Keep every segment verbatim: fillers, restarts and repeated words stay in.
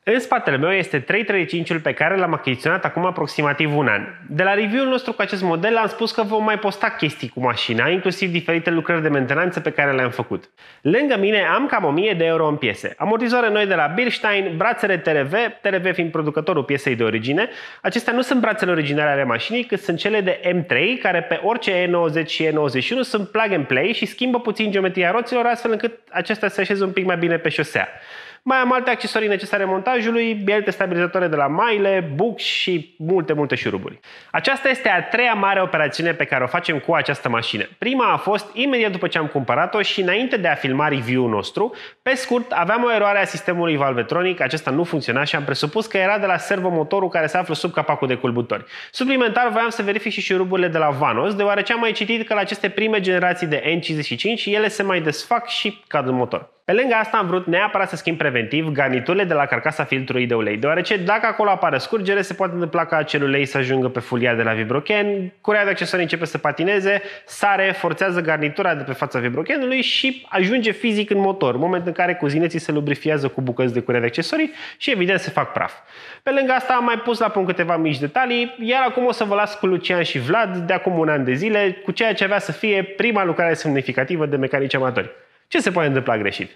În spatele meu este trei trei cinci-ul pe care l-am achiziționat acum aproximativ un an. De la review-ul nostru cu acest model am spus că vom mai posta chestii cu mașina, inclusiv diferite lucrări de mentenanță pe care le-am făcut. Lângă mine am cam o mie de euro în piese. Amortizoare noi de la Bilstein, brațele T R V, T R V fiind producătorul piesei de origine. Acestea nu sunt brațele originale ale mașinii, cât sunt cele de M trei, care pe orice E nouăzeci și E nouăzeci și unu sunt plug and play și schimbă puțin geometria roților, astfel încât acestea se așeze un pic mai bine pe șosea. Mai am alte accesorii necesare montajului, bielte stabilizatoare de la Maile, buc și multe, multe șuruburi. Aceasta este a treia mare operațiune pe care o facem cu această mașină. Prima a fost imediat după ce am cumpărat-o și înainte de a filma review-ul nostru. Pe scurt, aveam o eroare a sistemului Valvetronic, acesta nu funcționa și am presupus că era de la servomotorul care se află sub capacul de culbutori. Suplimentar, voiam să verific și șuruburile de la Vanos, deoarece am mai citit că la aceste prime generații de N cincizeci și cinci ele se mai desfac și cad în motor. Pe lângă asta am vrut neapărat să schimb preventiv garniturile de la carcasa filtrului de ulei, deoarece dacă acolo apare scurgere, se poate întâmpla ca acel ulei să ajungă pe folia de la vibrochen, curea de accesorii începe să patineze, sare, forțează garnitura de pe fața vibrochenului și ajunge fizic în motor, moment în care cuzineții se lubrifiază cu bucăți de curea de accesorii și evident se fac praf. Pe lângă asta am mai pus la punct câteva mici detalii, iar acum o să vă las cu Lucian și Vlad de acum un an de zile cu ceea ce avea să fie prima lucrare semnificativă de mecanici amatori. Ce se poate întâmpla greșit?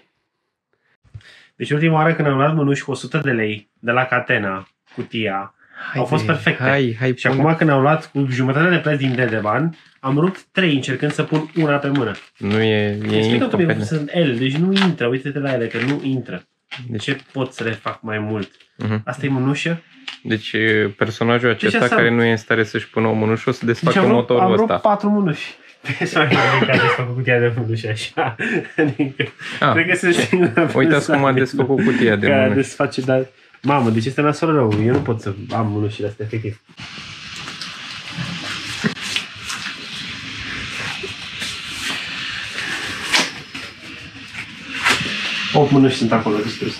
Deci ultima oară când am luat mânuși cu o sută de lei de la Catena, cutia, hai au fost perfecte. Hai, hai, și pune. Acum când am luat cu jumătate de preț din Dedeban, am rupt trei încercând să pun una pe mână. Nu e... Explică-mi că sunt L, deci nu intră, uite-te la ele că nu intră. De ce pot să le fac mai mult? Uh-huh. Asta e mânușă? Deci personajul acesta deci care nu e în stare să-și pună o mânușă o să desfacă deci motorul ăsta. Am rupt patru mânuși. Să mai că a desfăcut cutia de mânuși așa. Adică, ah, cred că sunt singura. Uitați cum a desfăcut cutia de mânuși. Desface, dar... Mamă, deci este nasol rău. Eu nu pot să am mânușile astea, efectiv. opt mânuși sunt acolo distruse.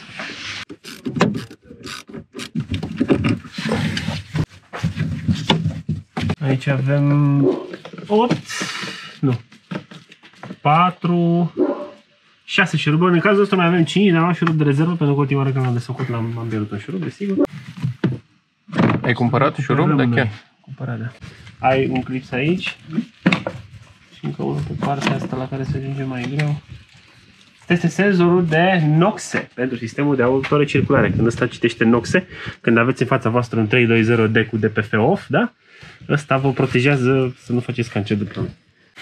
Aici avem opt, nu, patru, șase șuruburi. În cazul ăsta mai avem cinci, dar am șurub de rezervă, pentru că ultima oară când am desfăcut l-am pierdut un șurub, desigur. Ai cumpărat șurub? Da, chiar. Cumpărat, da. Ai un clips aici și încă unul pe partea asta la care se ajunge mai greu. Este senzorul de noxe pentru sistemul de autorecirculare. Când ăsta citește noxe, când aveți în fața voastră un trei doi zero D cu D P F off, da? Ăsta vă protejează să nu faceți cancer de plămâni.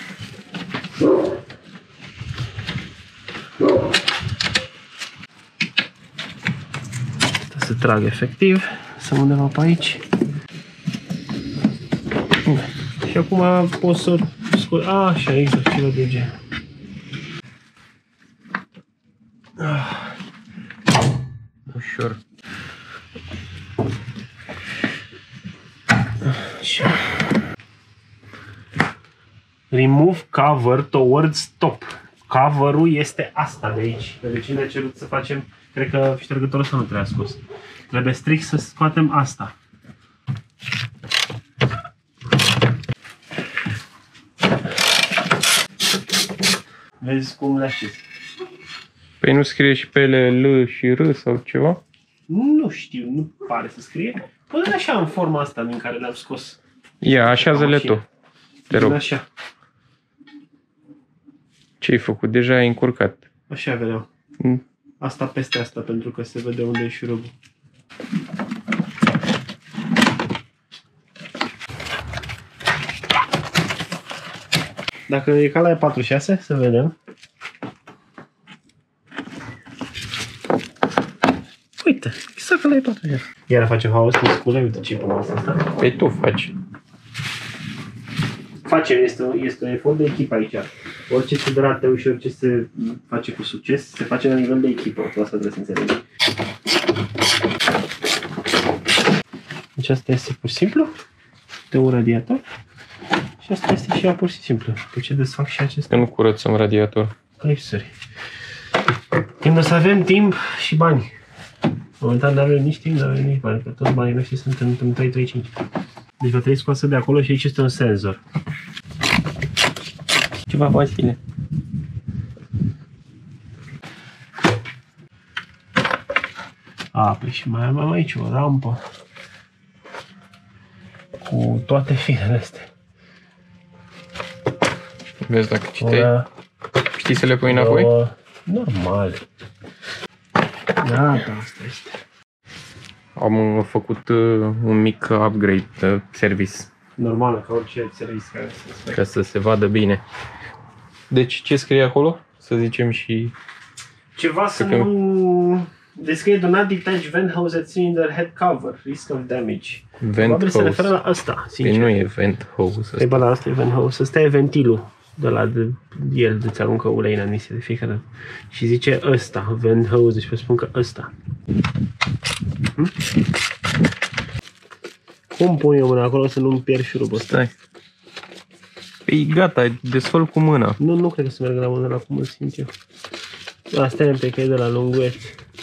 Asta se trag efectiv. Să undeva pe aici. Și acum pot să scot. Așa, exact, ceva de gen. Ușor. Așa. Remove cover towards top. Cover-ul este asta de aici. Pe cine a cerut să facem, cred că ștergătorul ăsta nu trebuie scos. Trebuie strict să scoatem asta. Vezi cum le așezi. Păi nu scrie și pe ele L și R sau ceva? Nu știu, nu pare să scrie. Până așa în forma asta din care le-am scos. Ia, așează-le tu. Te rog. Așa. Ce ai făcut? Deja ai încurcat. Așa vreau. Mm. Asta peste asta, pentru că se vede unde e șurubul. Dacă e ca la E patruzeci și șase, să vedem. Uite, exact ca la E patruzeci și șase. Iar facem haos cu scule, uite ce pe masa asta. Păi tu faci. Facem, este, este un efort de echipă aici. Orice se drată și orice se face cu succes, se face la nivel de echipă. Asta trebuie să înțelegi. Deci asta este pur și simplu de un radiator. Și asta este și ea pur și simplu. Pe ce desfac și acesta? Că nu curățăm radiator. Clipsuri. Când o să avem timp și bani. Momentan nu avem nici timp, nu avem nici bani, că toți banii noștri sunt în, în trei trei cinci. Deci va trebui scoasă de acolo și aici este un senzor. Ceva Vasile. A, păi și mai am aici o rampă cu toate firele astea. Vezi dacă citeai. Știi să le pui înapoi? O, normal. Gata, asta este. Am făcut uh, un mic upgrade de service. Normal, ca orice service care să se ca să se vadă bine. Deci ce scrie acolo? Să zicem și... Ceva să că... nu... Descrie do not detach vent hose at cylinder head cover, risk of damage. Vent Probabil hose. se referă la ăsta, sincer. Păi nu e vent hose. Păi bă, da, asta e vent hose. Ăsta e ventilul de la de, el de-ți aruncă ulei în admisie de fiecare dată. Și zice ăsta, vent hose, deci vă spun că ăsta. Hm? Cum pun eu mâna acolo să nu-mi pierd șurubul ăsta? Stai. Păi gata, desfăl cu mâna. Nu, nu cred că să meargă la mână la cum îl simt eu. Asta e un pic, e de la lunguet.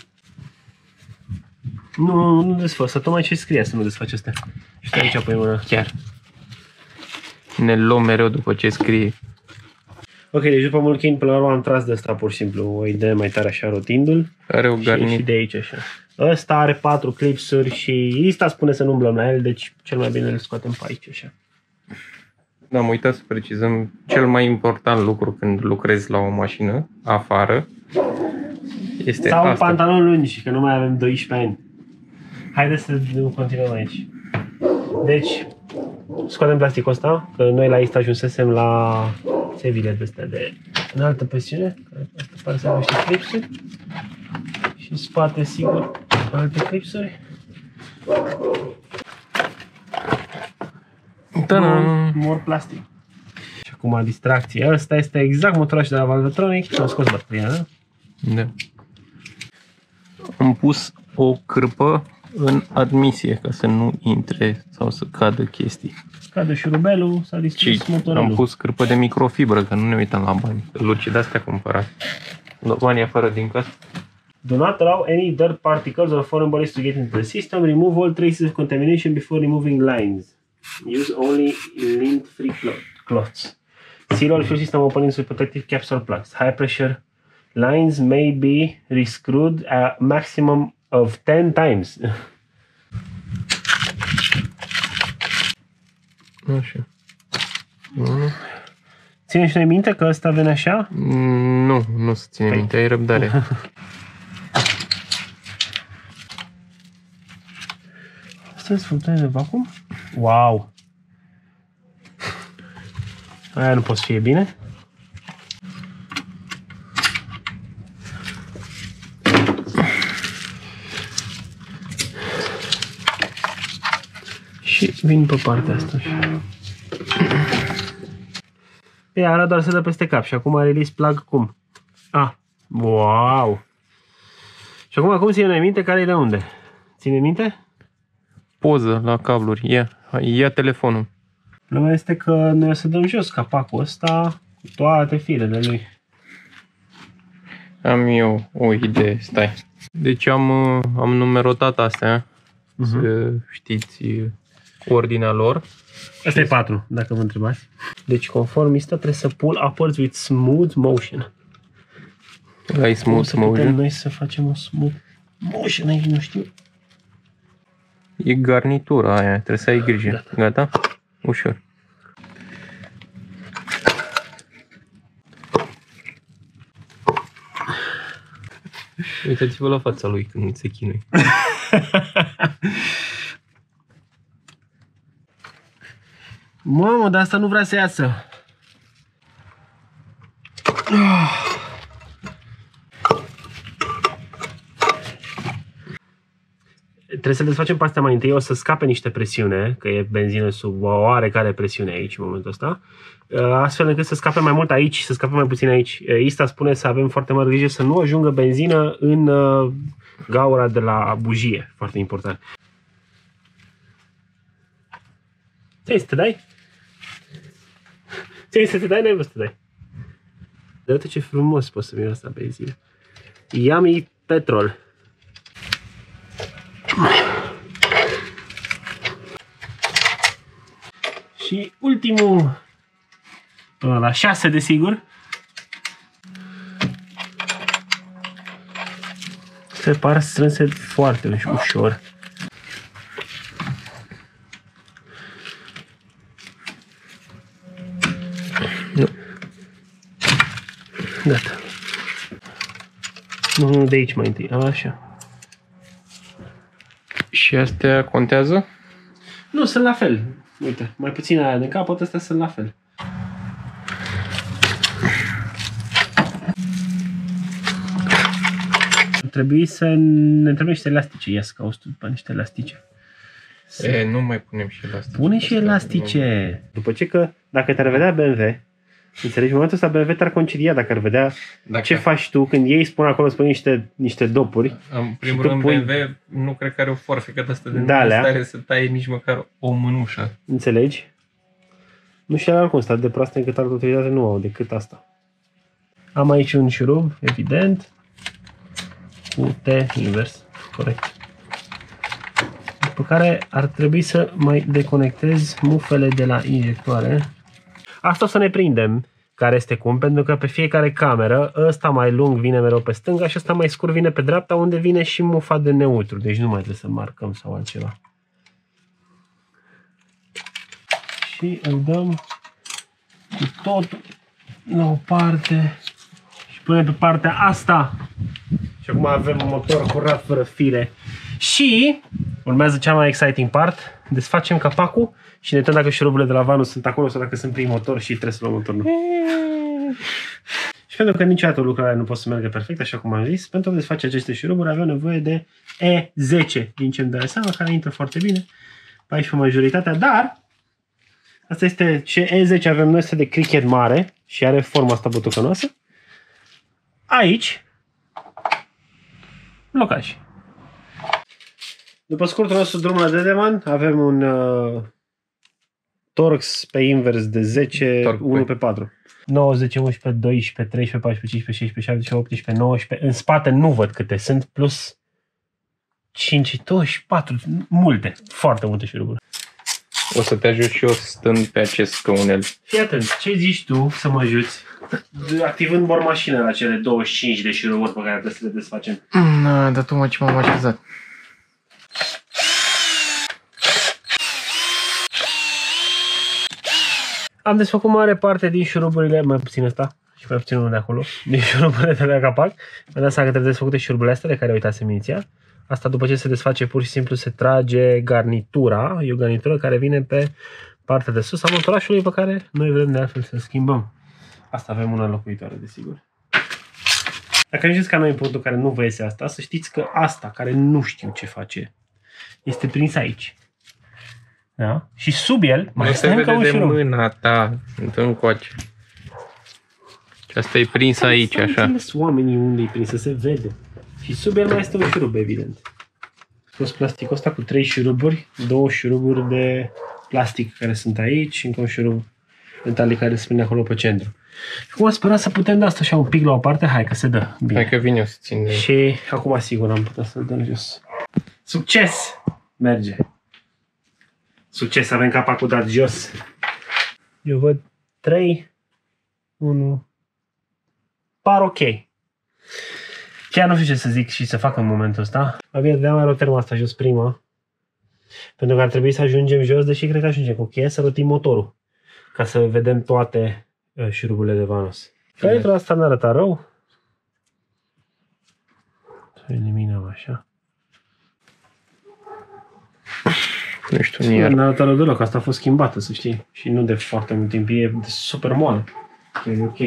Nu, nu desfă, să tocmai ce scrie să nu desfaci astea. Și aici apoi mâna. Chiar. Ne luăm mereu după ce scrie. Ok, deci după Mulchin, până la urmă am tras de asta pur și simplu o idee mai tare așa rotindu-l. Are o garnitură. Și, și de aici așa. Ăsta are patru clipsuri și ăsta spune să nu umblăm la el, deci cel mai bine îl scoatem pe aici așa. Da, am uitat să precizăm cel mai important lucru când lucrezi la o mașină, afară, este Sau asta. pantaloni lungi, că nu mai avem doisprezece ani. Haideți să continuăm aici. Deci, scoatem plasticul ăsta, că noi la aici ajunsesem la țevile de astea de înaltă presiune. Asta pare să avem niște clipsuri. Și în spate, sigur, alte clipsuri. More, more plastic. Și acum distracție. Ăsta este exact motorajul de la Valvetronic. Am scos bateria, da? Da. Am pus o cârpă în admisie ca să nu intre sau să cadă chestii. Cadă șurubelul, s-a distrus motorelul. Am pus cârpă de microfibră, că nu ne uităm la bani. Luci de-astea cumpărat. Banii afară din casă. Do not allow any dirt particles or foreign bodies to get into the system. Remove all traces of contamination before removing lines. Use only lint-free cloths. Seal all fuel system openings with protective caps or plugs. High pressure lines may be rescrewed a maximum of ten times. Așa. Ține și noi minte că ăsta vine așa? Nu, nu se ține minte, ai răbdare. Asta este furtună de vacuum? Wow! Aia nu poate să fie bine. Și vin pe partea asta. Pe ara doar se dă peste cap și acum release plug cum? Ah, wow! Și acum cum ține minte care e de unde? Ține minte? Poză la cabluri, ia, ia telefonul. Problema este că noi o să dăm jos capacul ăsta cu toate firele lui. Am eu o idee, stai. Deci am, am numerotat astea, uh-huh. Să știți ordinea lor. Asta e patru, dacă vă întrebați. Deci conformistă trebuie să pull upwards with smooth motion. Ai smooth Cum motion? Putem noi să facem o smooth motion aici, nu știu. E garnitura aia, trebuie să ai grijă. Gata? Gata? Ușor. Uitați-vă la fața lui când se chinui. Mamă, dar asta nu vrea să iasă. Trebuie să desfacem pe astea mai întâi, o să scape niște presiune, că e benzină sub o oarecare presiune aici în momentul ăsta, astfel încât să scape mai mult aici și să scape mai puțin aici. Ista spune să avem foarte mare grijă să nu ajungă benzină în gaura de la bujie, foarte important. Ți-ai să te dai? Ți-ai să te dai? N-ai vrut să te dai. De uite ce frumos poți să miroase asta benzină. Yummy petrol. Și ultimul, la șase desigur, Se par strânse foarte ușor. Nu. Gata. Nu, de aici mai întâi. Așa. Și astea contează? Nu, sunt la fel. Uite, mai puțin aia de capăt, astea sunt la fel. Trebuie să ne trebuie niște elastice. Ia să caut după niște elastice. E, nu mai punem și elastice. Pune și elastice. După ce că, dacă te-ar vedea B M W, înțelegi, în momentul ăsta B M W te-ar concilia dacă ar vedea dacă... ce faci tu când ei spun acolo, spun niște, niște dopuri. În primul rând, pui... B M W nu cred că are o forfecă de asta de da, nu stare să taie nici măcar o mânușă. Înțelegi? Nu știu oricum, stat de proastă încât altă utilitate nu au decât asta. Am aici un șurub, evident, cu T invers, corect. După care ar trebui să mai deconectez mufele de la injectoare. Asta o să ne prindem care este cum, pentru că pe fiecare cameră ăsta mai lung vine mereu pe stânga și ăsta mai scurt vine pe dreapta, unde vine și mufa de neutru, deci nu mai trebuie să marcăm sau altceva. Și îl dăm cu totul la o parte și punem pe partea asta. Și acum avem un motor curat fără fire. Și urmează cea mai exciting part. Desfacem capacul și ne uităm dacă șuruburile de la Vanos sunt acolo sau dacă sunt prin motor și trebuie să luăm motorul. Și pentru că niciodată lucrurile nu pot să meargă perfect, așa cum am zis, pentru a desface aceste șuruburi avem nevoie de E zece din ce îmi dă seama, care intră foarte bine pe aici pe majoritatea, dar asta este ce E zece avem noi, este de cricket mare și are forma asta butucănoasă. Aici blocaj. După scurtul nostru drum la Dedeman, avem un uh, Torx pe invers de zece, Torque unu pe patru. nouă, zece, unsprezece, doisprezece, treisprezece, paisprezece, cincisprezece, șaisprezece, șaptesprezece, optsprezece, nouăsprezece. În spate nu văd câte sunt, plus cinci, douăzeci și patru, multe, foarte multe șuruburi. O să te ajut și eu stând pe acest scaunel. Fii atent, ce zici tu să mă ajuți? Activând bormașina la cele douăzeci și cinci de șuruburi pe care trebuie să le desfacem. Na, dar tu mă ce m-am așezat. Am desfăcut mare parte din șuruburile, mai puțin ăsta și mai puțin unul de acolo, din șuruburile de la capac. Mi-am dat seama că trebuie desfăcute șuruburile astea de care uitasem inițial. Asta după ce se desface pur și simplu se trage garnitura, e o garnitură care vine pe partea de sus a motorașului pe care noi vrem de altfel să schimbăm. Asta avem una înlocuitoare, desigur. Dacă ajungeți ca noi în punctul care nu vă iese asta, să știți că asta, care nu știu ce face, este prins aici. Da? Și sub el mai se vede de mâna ta, încoace. Și asta e prins aici, așa. Înțeles oamenii unde e prins, să se vede. Și sub el mai este un șurub, evident. Scos plasticul ăsta cu trei șuruburi, două șuruburi de plastic care sunt aici și încă un șurub metalic care se prinde acolo pe centru. Și acum sperăm să putem da asta așa un pic la o parte. Hai că se dă bine. Hai că vin eu să țin de... Și acum sigur am putea să-l dăm jos. Succes! Merge! Succes, avem capacul dat jos. Eu văd trei, unu, par ok. Chiar nu știu ce să zic și să fac în momentul ăsta. Mai bine dădeam aeroterma asta jos prima. Pentru că ar trebui să ajungem jos, deși cred că ajungem cu cheia, să rotim motorul. Ca să vedem toate uh, șuruburile de Vanos. Pentru asta n arăta rău. Să eliminăm așa. Nu știu, nici n-a arătat rău deloc, asta a fost schimbată, să știi. Și nu de foarte mult timp, e super moală. E ok.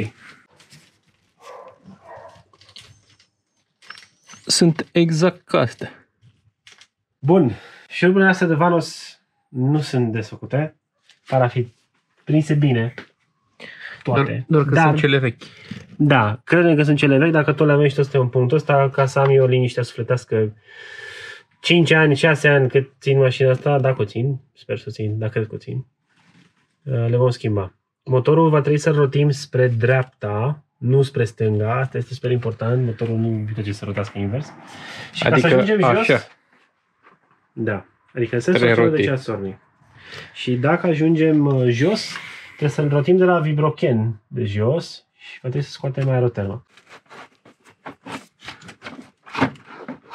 Sunt exact ca astea. Bun. Șuruburile astea de Vanos nu sunt desfăcute. Par a fi prinse bine. Toate. Doar, doar că Dar, sunt cele vechi. Da, credem că sunt cele vechi. Dacă tot le avem și tot suntem în punctul ăsta, ca să am eu liniștea sufletească. cinci ani, șase ani cât țin mașina asta, dacă o țin, sper să o țin, dacă cred că o țin, le vom schimba. Motorul va trebui să-l rotim spre dreapta, nu spre stânga, asta este super important, motorul nu trebuie să rotească invers. Și adică ca să ajungem așa. Jos, da, adică în sensul de ceasornic. Și dacă ajungem jos, trebuie să-l rotim de la vibrochen de jos și va trebui să scoatem aeroterma.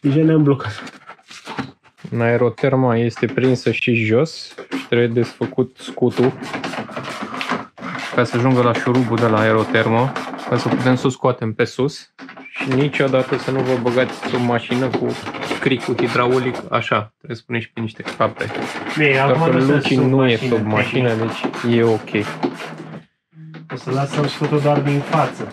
Deja ne-am blocat. În aeroterma este prinsă și jos și trebuie desfăcut scutul ca să ajungă la șurubul de la aerotermă, ca să putem să o scoatem pe sus și niciodată să nu vă băgați o mașină cu cricul hidraulic așa, trebuie să puneți pe niște cape. Doar că Luci nu e sub mașină, deci e ok. O să lasăm scutul doar din față.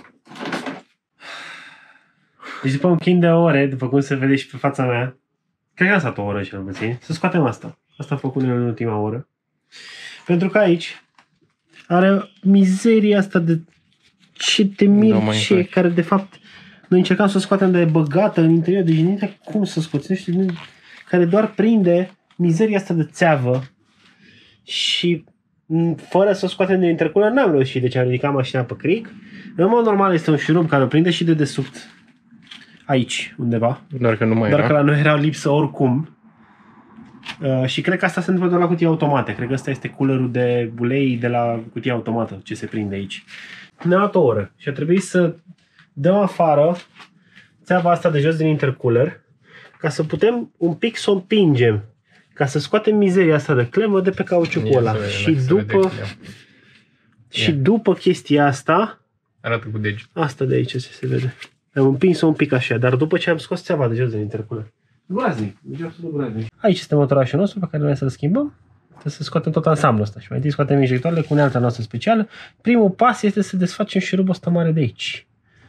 Deci după un chin de ore, după cum se vede și pe fața mea, cred că am stat o oră cel puțin, să scoatem asta. Asta am făcut în ultima oră. Pentru că aici are mizeria asta de ce de mirce, care de fapt noi încercam să o scoatem de băgată în interior, deci nu știu cum să scoți, nu știu, care doar prinde mizeria asta de țeavă și fără să o scoatem din interculer n-am reușit, deci am ridicat mașina pe cric. În mod normal este un șurub care o prinde și de desubt aici, undeva. Doar că nu mai Doar era. că la noi era lipsă oricum. Uh, și cred că asta se întâmplă doar la cutia automate. Cred că ăsta este coolerul de ulei de la cutia automată, ce se prinde aici. Ne-a luat o oră și a trebuit să dăm afară țeava asta de jos din intercooler ca să putem un pic să o împingem, ca să scoatem mizeria asta de clemă de pe cauciucul ăla. Și după și după chestia asta, arată cu deget. Asta de aici se, se vede. Am împins-o un pic așa, dar după ce am scos țeava de jos din intercooler. Groaznic, deci absolut groaznic. Aici este motorașul nostru pe care vrem să-l schimbăm. Trebuie să scoatem tot ansamblul ăsta și mai întâi scoatem injectoarele cu unealta noastră specială. Primul pas este să desfacem șurubul ăsta mare de aici.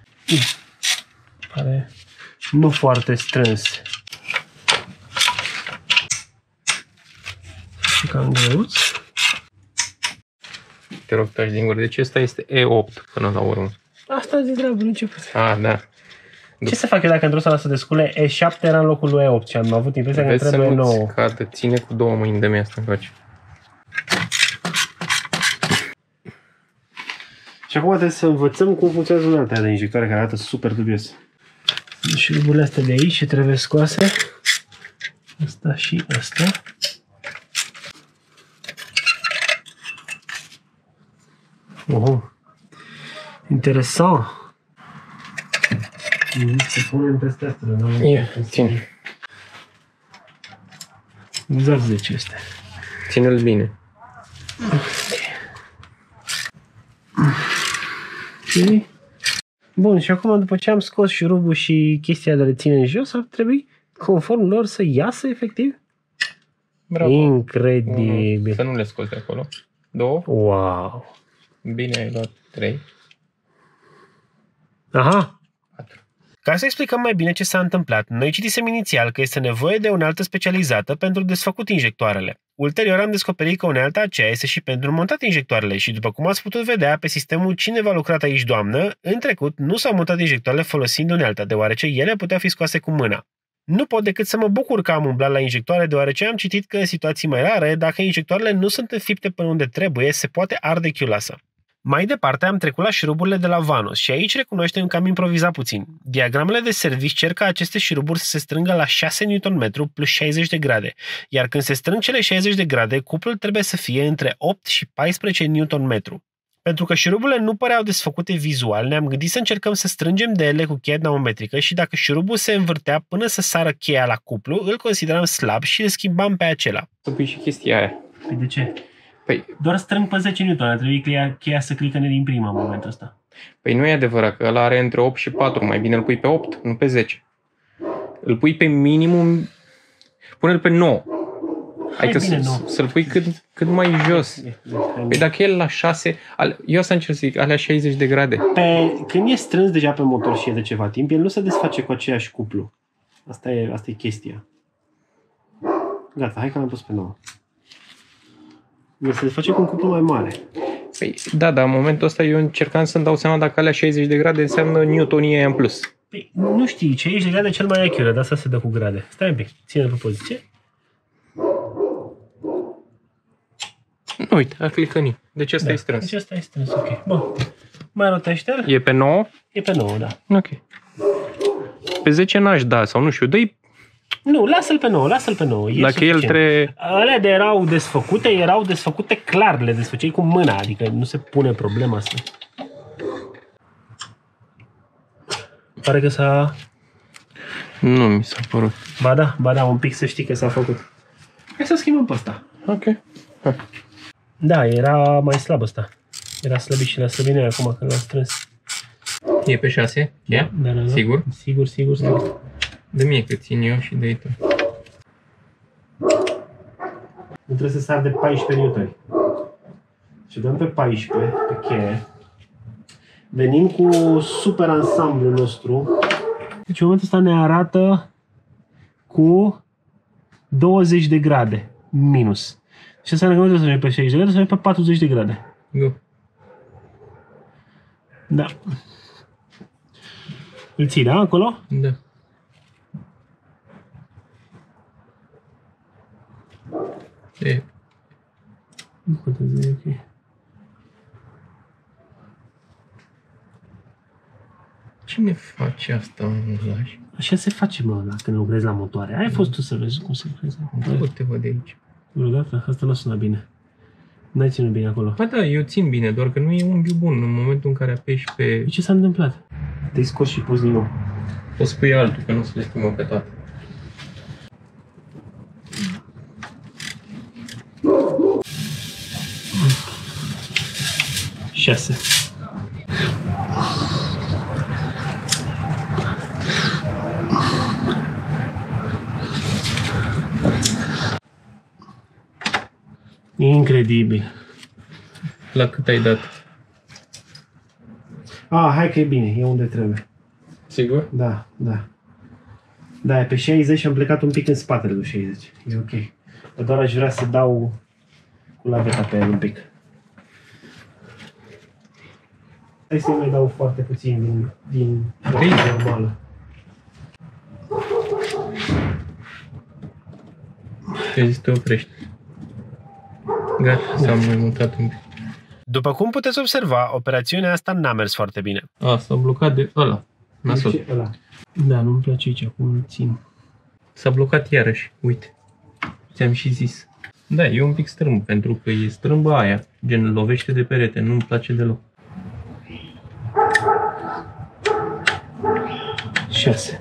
Pare nu foarte strâns. Și cam greuț. Te rog, taci din gură. Deci ăsta este E opt până la urmă. Asta de treabă, nu început. Ah, da. Ce să fac eu dacă într-o sală să descule E șapte era în locul lui E opt și am avut impresia că Vezi trebuie să nouă. Cadă. Ține cu două mâini de mea asta încoace. Și acum trebuie să învățăm cum funcționează unealta de injectoare care arată super dubios. Șuruburile astea de aici și trebuie scoase. Asta și asta. Oh, interesant. Se pune în peste astea. Ia, ține. Exact zece este. Ține-l bine. Okay. Bun, și acum după ce am scos șurubul și chestia de le ține în jos, ar trebui, conform lor, să iasă efectiv? Bravo. Incredibil. Unu. Să nu le scoți de acolo. Două. Wow. Bine, ai luat trei. Aha. Patru. Ca să explicăm mai bine ce s-a întâmplat, noi citisem inițial că este nevoie de unealtă specializată pentru desfăcut injectoarele. Ulterior am descoperit că unealta aceea este și pentru montat injectoarele și, după cum ați putut vedea pe sistemul Cineva a lucrat aici, doamnă, în trecut nu s-au montat injectoarele folosind unealta, deoarece ele puteau fi scoase cu mâna. Nu pot decât să mă bucur că am umblat la injectoare, deoarece am citit că în situații mai rare, dacă injectoarele nu sunt înfipte până unde trebuie, se poate arde chiulasa. Mai departe am trecut la șuruburile de la Vanos și aici recunoaștem că am improvizat puțin. Diagramele de service cer ca aceste șuruburi să se strângă la șase newton metru plus șaizeci de grade, iar când se strâng cele șaizeci de grade, cuplul trebuie să fie între opt și paisprezece newton metru. Pentru că șuruburile nu păreau desfăcute vizual, ne-am gândit să încercăm să strângem de ele cu cheia pneumetrică și dacă șurubul se învârtea până să sară cheia la cuplu, îl consideram slab și îl schimbam pe acela. Să pui și chestia aia. Păi de ce? Păi, Doar strâng pe zece newton, ar trebui cheia, cheia să clicăne din prima în momentul ăsta. păi nu e adevărat, că ăla are între opt și patru. Mai bine îl pui pe opt, nu pe zece. Îl pui pe minimum, pune-l pe nouă. Adică bine, să, nouă. să-l pui cât, cât mai jos. Păi dacă el la șase, eu asta încerc să zic, alea șaizeci de grade. Pe, când e strâns deja pe motor și e de ceva timp, el nu se desface cu aceeași cuplu. Asta e, asta e chestia. Gata, hai că l-am pus pe nouă. El se desface cu un cuplu mai mare. Păi, da, dar în momentul ăsta eu încercam să-mi dau seama dacă alea șaizeci de grade înseamnă newtonie în plus. Păi, nu știi, ce ești de grade cel mai accurate, de asta se dă cu grade. Stai un pic, ține pe poziție. Nu, uite, a clicănit. Deci ăsta Da, e strâns. deci asta e strâns, ok. Bun, mai rotește-l. E pe nouă? E pe nouă, da. Ok. Pe zece n-aș da, sau nu știu, dă-i. Nu, lasă-l pe nouă, lasă-l pe nouă. E Dacă el trebuie... Alea de erau desfăcute, erau desfăcute clar, le desfăceai cu mâna, adică nu se pune problema asta. Pare că s-a... Nu mi s-a părut. Ba da, ba da, un pic să știi că s-a făcut. Hai să schimbăm pe ăsta. Ok. Hai. Da, era mai slab ăsta. Era slăbit și l-a slăbit noi acum când l-am strâns. E pe șase? Da, da, da, da. Sigur? Sigur, sigur, sigur. De mie că țin eu și de tu. Nu trebuie să sar de paisprezece newtoni. Și dăm pe paisprezece, pe cheie. Venim cu super ansamblul nostru. Deci în momentul ăsta ne arată cu douăzeci de grade minus. Și înseamnă că nu trebuie să mergem pe șaizeci de grade, să mergem pe patruzeci de grade. Go. Da. Îl ții, da, acolo? Da. E. Nu contează, e ok. Cine face asta în lași? Așa se face, mă, dacă ne lucrezi la motoare. Ai fost tu să vezi cum se lucrezi la motoare. Nu te văd de aici. Vreodată? Asta nu sună bine. N-ai ținut bine acolo. Ba da, eu țin bine, doar că nu e unghiul bun în momentul în care apeși pe... Ce s-a întâmplat? Te-ai scos și pus din nou. O să pui altul, că nu se le schimbăm pe toate. șase. Incredibil. La cât ai dat? Ah, hai că e bine, e unde trebuie. Sigur? Da, da. Da, e pe șaizeci și am plecat un pic în spatele lui șaizeci. E ok. Dar doar aș vrea să dau cu laveta pe el un pic. Hai să-i mai dau foarte puțin din, din Aici? normală. Te zici, te oprești. Gata, s-a mai mutat un pic. După cum puteți observa, operațiunea asta n-a mers foarte bine. A, s-a blocat de ăla. Nasol. Ăla. Da, nu-mi place aici cum îl țin. S-a blocat iarăși, uite. Ți-am și zis. Da, e un pic strâmb, pentru că e strâmbă aia. Gen, lovește de perete, nu-mi place deloc. șase.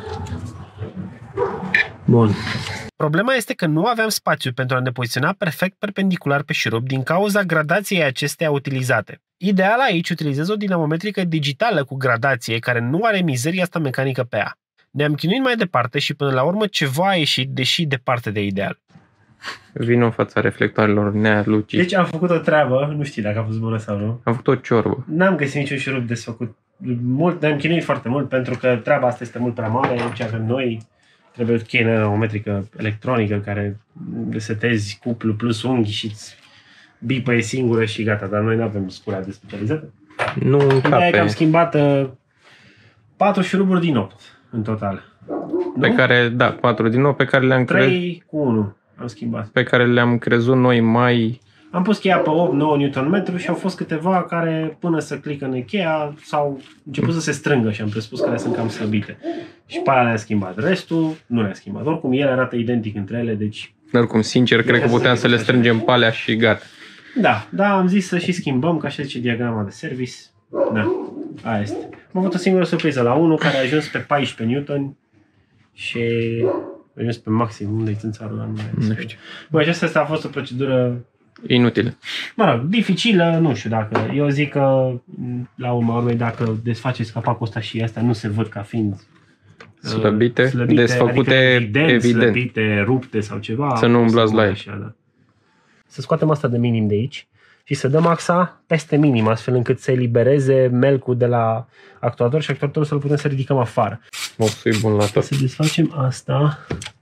Bun. Problema este că nu aveam spațiu pentru a ne poziționa perfect perpendicular pe șurub din cauza gradației acesteia utilizate. Ideal aici utilizez o dinamometrică digitală cu gradație care nu are mizeria asta mecanică pe ea. Ne-am chinuit mai departe și până la urmă ceva a ieșit, deși departe de ideal. Vino în fața reflectoarelor nealucii. Deci am făcut o treabă, nu știu dacă a fost bună sau nu. Am făcut o ciorbă. N-am găsit niciun șurub desfăcut. Mult, ne-am chinuit foarte mult pentru că treaba asta este mult prea mare, ce avem noi. Trebuie o cheie dinamometrică electronică care resetezi cuplu plus unghi și îți bipăie singură și gata, dar noi nu avem scurea de specializată. Nu încape. Că am schimbat uh, patru șuruburi din opt în total. Pe Nu? care, da, patru din nou, pe care le-am crezut, trei cu unu am schimbat. pe care le-am crezut noi mai... Am pus cheia pe opt nouă newton metru și au fost câteva care, până să clică în cheia, s-au început să se strângă și am presupus că ele sunt cam slăbite. Și pe aia le-am schimbat. Restul nu le-am schimbat. Oricum, ele arată identic între ele, deci... Oricum, sincer, cred că puteam să le strângem pe alea și gata. Da, da, am zis să și schimbăm, ca așa zice diagrama de service. Da, aia este. Am avut o singură surpriză la unu care a ajuns pe paisprezece newton și a ajuns pe maxim. Unde-i țânțarul ăla? Nu știu. Bă, aceasta a fost o procedură, Inutil. mă rog, dificilă, nu știu dacă. Eu zic că, la urma urmei, dacă desfaceți capacul ăsta și astea nu se văd ca fiind Slăbite, slăbite, desfăcute, adică evident, evident. slăbite, rupte sau ceva. Să nu umblați la el. Așa, da. Să scoatem asta de minim de aici și să dăm axa peste minim, astfel încât să elibereze melcul de la actuator și actuatorul să-l putem să ridicăm afară. O să-i bun la tot. Să desfacem asta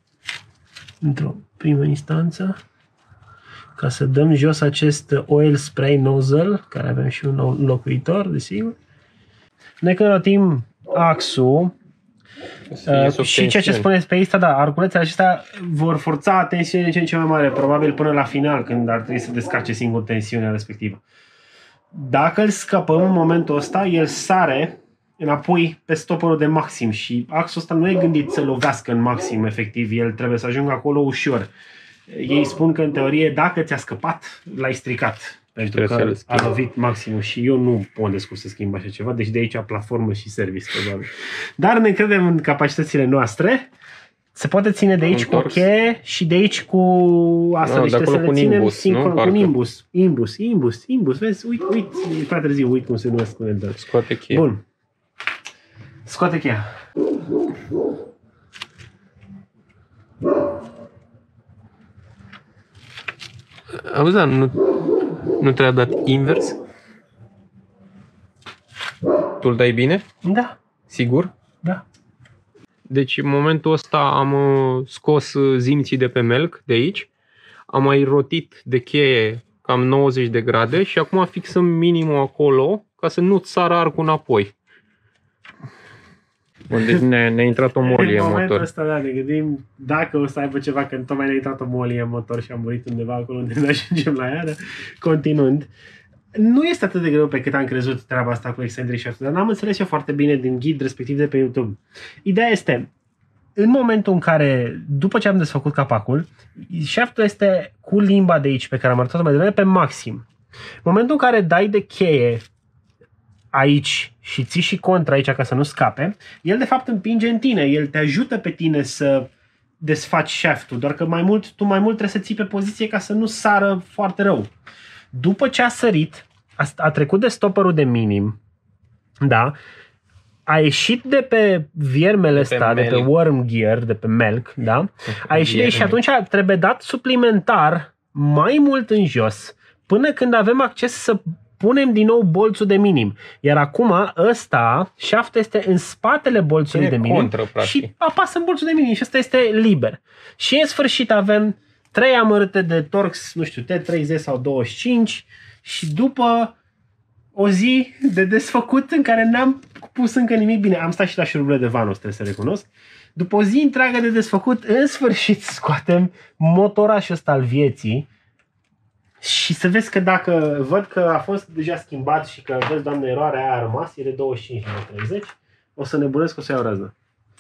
într-o primă instanță ca să dăm jos acest oil spray nozzle, care avem și un înlocuitor, desigur. Noi când rotim axul, Uh, și ceea ce spuneți pe Insta, da, arculețele acestea vor forța tensiunea din ce în ce mai mare, probabil până la final, când ar trebui să descarce singur tensiunea respectivă. Dacă îl scăpăm în momentul ăsta, el sare înapoi pe stopperul de maxim și axul ăsta nu e gândit să lovească în maxim, efectiv, el trebuie să ajungă acolo ușor. Ei spun că, în teorie, dacă ți-a scăpat, l-ai stricat. Pentru că a lovit maximul și eu nu mă descurc să schimb așa ceva, deci de aici platformă și service, probabil. Dar ne încredem în capacitățile noastre. Se poate ține de aici Întors. cu o cheie și de aici cu asta, no, deci de trebuie să le ținem Nimbus, sincron, cu Nimbus. Imbus, Imbus, Imbus, vezi, uite, uite, e prea târziu, uite cum se numesc cu Scoate cheia. Bun. Scoate cheia. Auzi, da, nu, nu trebuie dat invers? Tu-l dai bine? Da. Sigur? Da. Deci în momentul ăsta am scos zimții de pe melc de aici, am mai rotit de cheie cam nouăzeci de grade și acum fixăm minimul acolo ca să nu-ți sară arcul înapoi. Bun, deci ne-a ne intrat o molie în motor. În momentul ăsta, da, ne gândim dacă o să aibă ceva, că tocmai ne-a intrat o molie în motor și am murit undeva acolo unde ne ajungem la ea, dar continuând. Nu este atât de greu pe cât am crezut treaba asta cu excentric shaft, dar n-am înțeles eu foarte bine din ghid, respectiv de pe YouTube. Ideea este, în momentul în care, după ce am desfăcut capacul, shaftul este cu limba de aici, pe care am arătat-o mai devreme, pe maxim. În momentul în care dai de cheie aici și ții și contra aici ca să nu scape, el de fapt împinge în tine, el te ajută pe tine să desfaci shaftul, doar că mai mult, tu mai mult trebuie să ții pe poziție ca să nu sară foarte rău. După ce a sărit, a, a trecut de stopperul de minim, da, a ieșit de pe viermele ăsta, de, de pe worm gear, de pe melc, da, a ieșit de aici și atunci trebuie dat suplimentar mai mult în jos, până când avem acces să punem din nou bolțul de minim. Iar acum ăsta, shaftul este în spatele bolțului de minim contră, și apasă în bolțul de minim și ăsta este liber. Și în sfârșit avem trei amărâte de Torx, nu știu, T treizeci sau douăzeci și cinci și după o zi de desfăcut în care n-am pus încă nimic bine. Am stat și la șurubile de vanos, trebuie să recunosc. După o zi întreagă de desfăcut, în sfârșit scoatem motorașul ăsta al vieții și să vezi că dacă văd că a fost deja schimbat și că vezi, Doamne, eroarea aia a rămas, e de douăzeci și cinci la treizeci, o să nebunesc, o să iau răznă.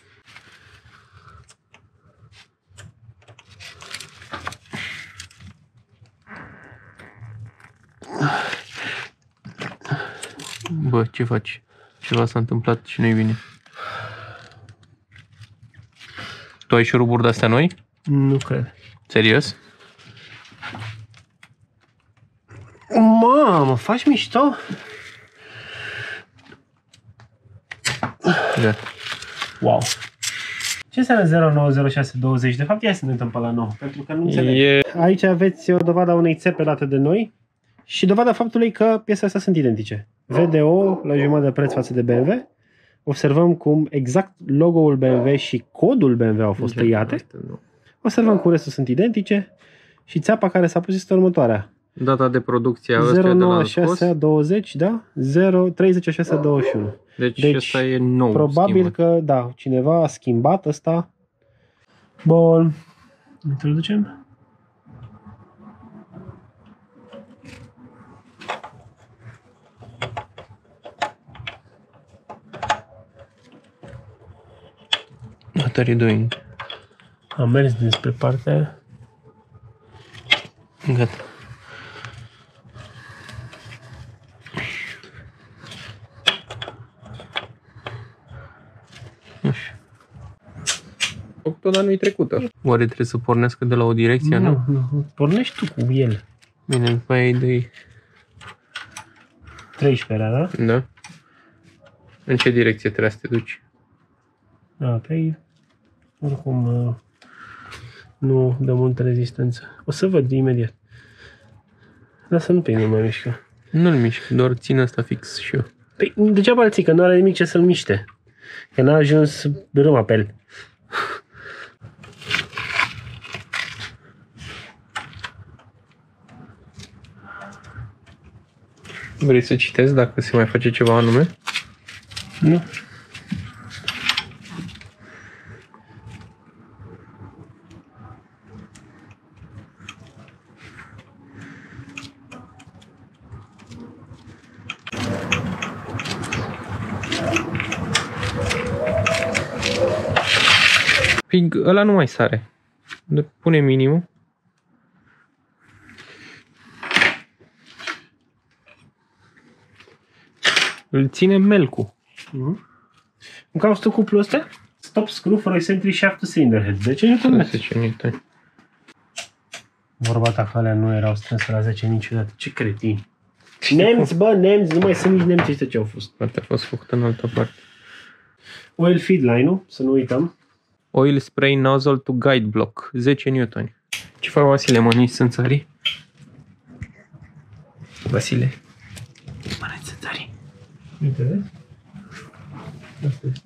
Bă, ce faci? Ceva s-a întâmplat și nu-i bine. Tu ai șuruburi de-astea noi? Nu cred. Serios? Mamă, faci mișto? Da. Wow. Ce înseamnă zero nouă zero șase douăzeci? De fapt, ia să ne uităm pe la nouă, pentru că nu înțeleg. E... Aici aveți o dovadă a unei țepe date de noi și dovada faptului că piesele astea sunt identice. V D O la jumătate de preț față de B M W. Observăm cum exact logo-ul B M W și codul B M W au fost tăiate. Observăm cum restul sunt identice și țeapa care s-a pus este următoarea. Data de producție a zero nouă șase douăzeci, da? treizeci șase douăzeci și unu. Deci, deci ăsta e nou. Probabil schimbat. Că, da, cineva a schimbat ăsta. Bun. Introducem. What are you doing? Am mers dinspre partea aia. Gata. Tot anul trecută. Oare trebuie să pornească de la o direcție, nu? Nu, nu. Pornești tu cu el. Bine, după aia îi dai... treisprezece era, da? Da. În ce direcție trebuie să te duci? Da, pe oricum nu dă multă rezistență. O să văd imediat. Dar să nu pe nu mai mișcă. Nu-l mișc, doar țin asta fix și eu. Păi degeaba îl ții, că nu are nimic ce să-l miște. Că n-a ajuns râma pe el. Vrei să citesc dacă se mai face ceva anume? Nu. Păi ăla nu mai sare. Pune minimul. Îl ține melcul. Uh-huh. Cum cam stă cuplul ăsta? Stop screw for eccentric shaft to cylinder head. zece newton. zece newton. Vorba ta că alea nu erau strânse la zece niciodată. Ce cretini. Nemți, bă, nemți, nu mai sunt nici nemți ăștia ce au fost. Poate a fost făcut în altă parte. Oil feed line-ul, să nu uităm. Oil spray nozzle to guide block, zece newton. Ce fac, Vasile, mănânci țânțarii? Vasile? Mănânci țânțarii. Uite, vezi? Asta este.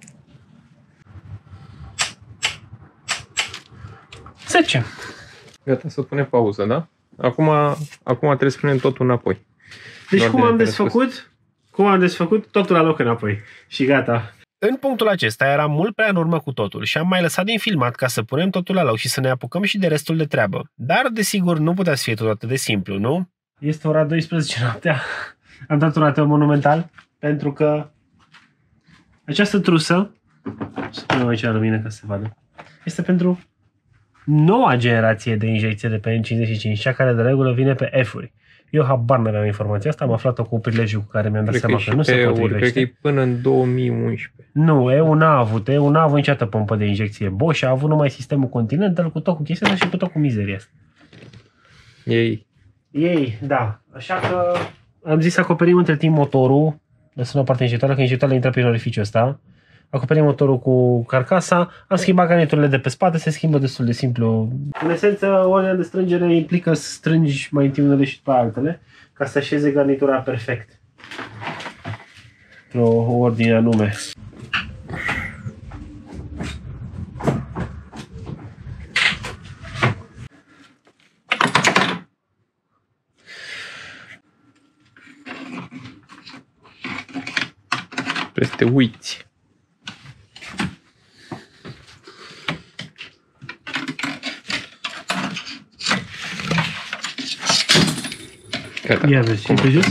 zece. Gata, să punem pauză, da? Acum, acum trebuie să punem totul înapoi. Deci doar cum de am desfăcut? Cum am desfăcut? Totul la loc înapoi. Și gata. În punctul acesta eram mult prea în urmă cu totul și am mai lăsat din filmat ca să punem totul la loc și să ne apucăm și de restul de treabă. Dar, desigur, nu putea să fie tot atât de simplu, nu? Este ora douăsprezece noaptea. Am dat un rateu monumental pentru că această trusă, să punem aici la lumină ca să se vadă, este pentru noua generație de injecție de pe N cincizeci și cinci, cea care de regulă vine pe F-uri. Eu habar n-aveam informația asta, am aflat-o cu prilejul cu care mi-am dat seama că, că nu se potrivește. Cred că e până în două mii unsprezece. Nu, E U n-a avut, E U n-a avut niciodată pompă de injecție Bosch, a avut numai sistemul Continental cu tot cu chestia asta și cu tot cu mizeria asta. Ei. Ei, da. Așa că am zis să acoperim între timp motorul, lăsăm partea injectoare, că injectoarele intră prin orificiul ăsta. Acoperim motorul cu carcasa, am schimbat garniturile de pe spate, se schimbă destul de simplu. În esență, ordinea de strângere implică să strângi mai întâi unele și după altele, ca să așeze garnitura perfect. Într-o ordine anume. Trebuie să te uiți. Gata. Ia vezi, ce pe jos?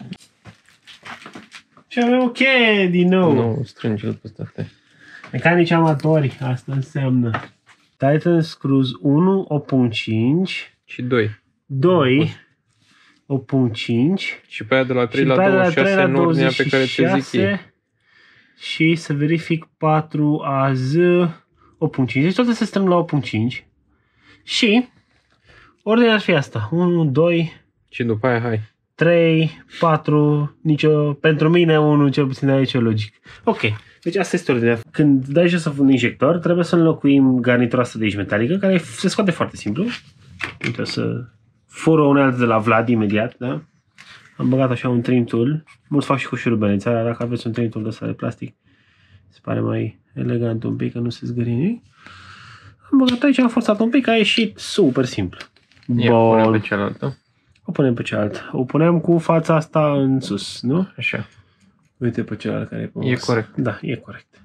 Și avem ok din nou. Nu, strânge-l pe ăsta. Mecanici amatori, asta înseamnă Titan Screws unu, opt punct cinci și doi. doi, opt punct cinci și pe aia de la trei la douăzeci și șase în ordinea pe care ți-o zic ei. Și să verific patru A Z opt punct cinci. Deci toate se strâng la opt punct cinci. Și ordinea ar fi asta. unu, doi, și după aia, hai. trei, patru, nicio, pentru mine unu, cel puțin aici e logic. Ok, deci asta este ordinea. Când dai jos un injector, trebuie să înlocuim garnitura asta de aici metalică, care se scoate foarte simplu. Trebuie să fură unealtă de la Vlad imediat, da? Am băgat așa un trim tool. Mulți fac și cu șurubelnița, dacă aveți un trim tool de ăsta de plastic, se pare mai elegant un pic, că nu se zgârie nimic. Am băgat aici, am forțat un pic, a ieșit super simplu. Bun. Pe cealaltă. O punem pe cealaltă. O punem cu fața asta în sus, nu? Așa. Uite pe cealaltă care e pe E corect. Da, e corect.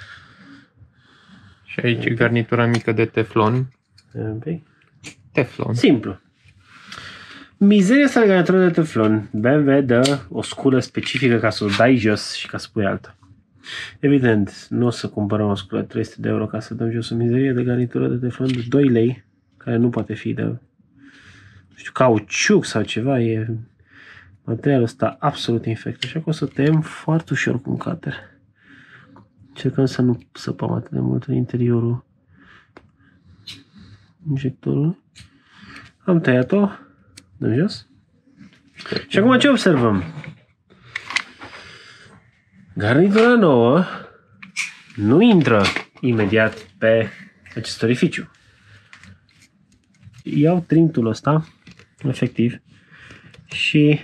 Și aici e garnitura mică de teflon. Okay. Teflon. Simplu. Mizeria asta de garnitură de teflon. B M W dă o sculă specifică ca să o dai jos și ca să pui alta. Evident, nu o să cumpărăm o sculă de trei sute de euro ca să dăm jos o mizerie de garnitură de teflon de doi lei, care nu poate fi de, nu știu, cauciuc sau ceva. E materialul ăsta absolut infect. Așa că o să tăiem foarte ușor cu un cutter. Încercăm să nu săpăm atât de mult în interiorul injectorului. Am tăiat-o. Dăm jos. Și acum ce observăm? Garnitura nouă nu intră imediat pe acest orificiu. Iau trim tool-ul ăsta, efectiv, și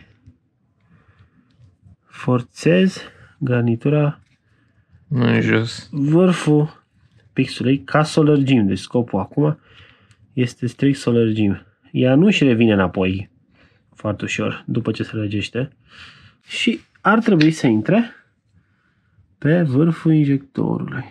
forțez garnitura în jos. Vârful pixului ca să o lărgim. Deci scopul acum este strict să o lărgim. Ea nu își revine înapoi foarte ușor după ce se lărgește și ar trebui să intre pe vârful injectorului.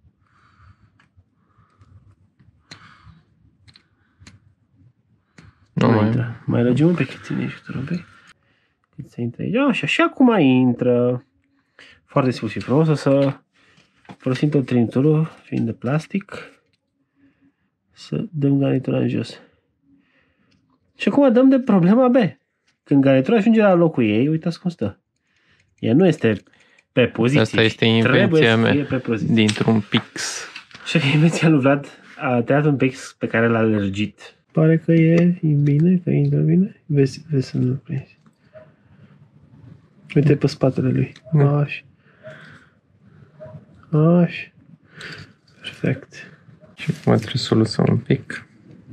Nu mai mai intră. Mai lărgim un pic, ține injectorul un pic. Cât să intre aici. Și așa cum mai intră. Foarte simplu și frumos. O să folosim tot trim tool-ul, fiind de plastic, să dăm garnitura în jos. Și acum dăm de problema B. Când garnitura ajunge la locul ei, uitați cum stă. Ea nu este pe poziție. Asta este invenția mea pe poziție. dintr-un pix. Și că invenția lui Vlad a tăiat un pix pe care l-a alergit. Pare că e, e bine, că intră bine. Vezi, vezi să nu-l prinzi. Uite pe spatele lui. Da. Așa. Așa. Perfect. Și acum trebuie să o lăsăm un pic.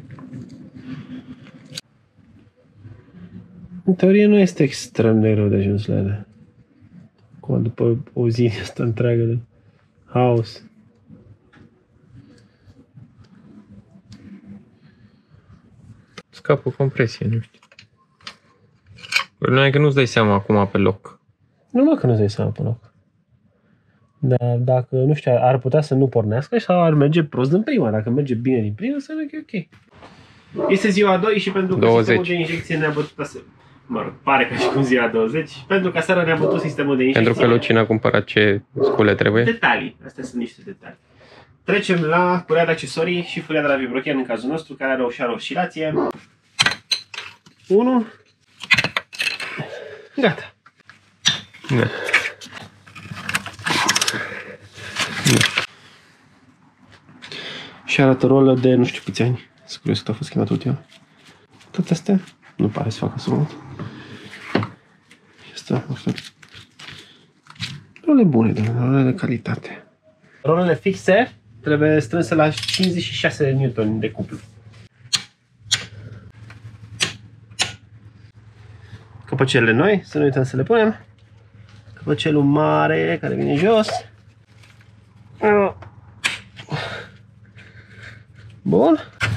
În teorie nu este extrem de rău de ajuns la ele. Acum după o zi asta întreagă de haos. Scapă compresie, nu știu. Problema e că nu-ți dai seama acum pe loc. Nu mă că nu-ți dai seama pe loc. Dar dacă, nu știu, ar putea să nu pornească sau ar merge prost din prima. Dacă merge bine din prima, înseamnă că e ok. Este ziua a doi și pentru că douăzeci. sistemul de injecție ne-a bătut aseară. Mă rog, pare ca și cum ziua douăzeci. Pentru că aseară ne-a bătut sistemul de injecție. Pentru că Lucina a cumpărat ce scule trebuie. Detalii. Astea sunt niște detalii. Trecem la curea de accesorii și furia de la Vibrochen în cazul nostru, care are o ușoară oscilație. unu. Gata. Da. Și arată rolă de nu știu câți ani. Sunt curios cât a fost schimbat ultima. Toate astea nu pare să facă să mult. Asta, asta. Role bune, de role de calitate. Rolele fixe trebuie strânse la cincizeci și șase de newtoni de cuplu. Căpăcelele noi, să nu uităm să le punem. Căpăcelul mare care vine jos. Bun.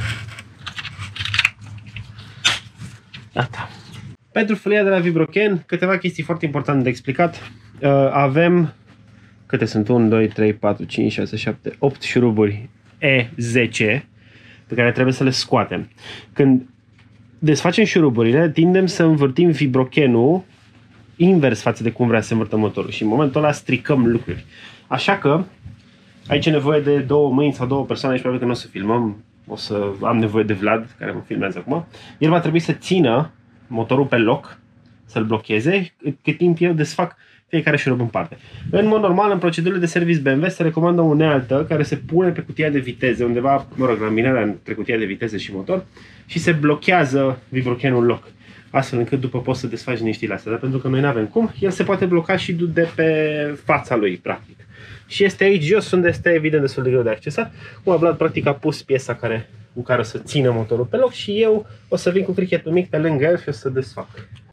Gata. Pentru folia de la Vibrochen, câteva chestii foarte importante de explicat. Avem, câte sunt? unu, doi, trei, patru, cinci, șase, șapte, opt șuruburi E zece pe care trebuie să le scoatem. Când desfacem șuruburile, tindem să învârtim Vibrochenul invers față de cum vrea să învârtă motorul și în momentul ăla stricăm lucruri. Așa că aici e nevoie de două mâini sau două persoane și probabil că nu o să filmăm. O să am nevoie de Vlad, care mă filmează acum. El va trebui să țină motorul pe loc, să-l blocheze, cât timp eu desfac fiecare șurub în parte. În mod normal, în procedurile de service B M W se recomandă o unealtă care se pune pe cutia de viteze, undeva, mă rog, la minarea între cutia de viteze și motor și se blochează Vibrochenul în loc. Astfel încât după poți să desfaci niște astea, dar pentru că noi nu avem cum, el se poate bloca și de pe fața lui, practic. Și este aici jos, unde este evident destul de greu de accesat. Cum Vlad practic a pus piesa care, cu care să țină motorul pe loc și eu o să vin cu crichetul mic pe lângă el și o să desfac.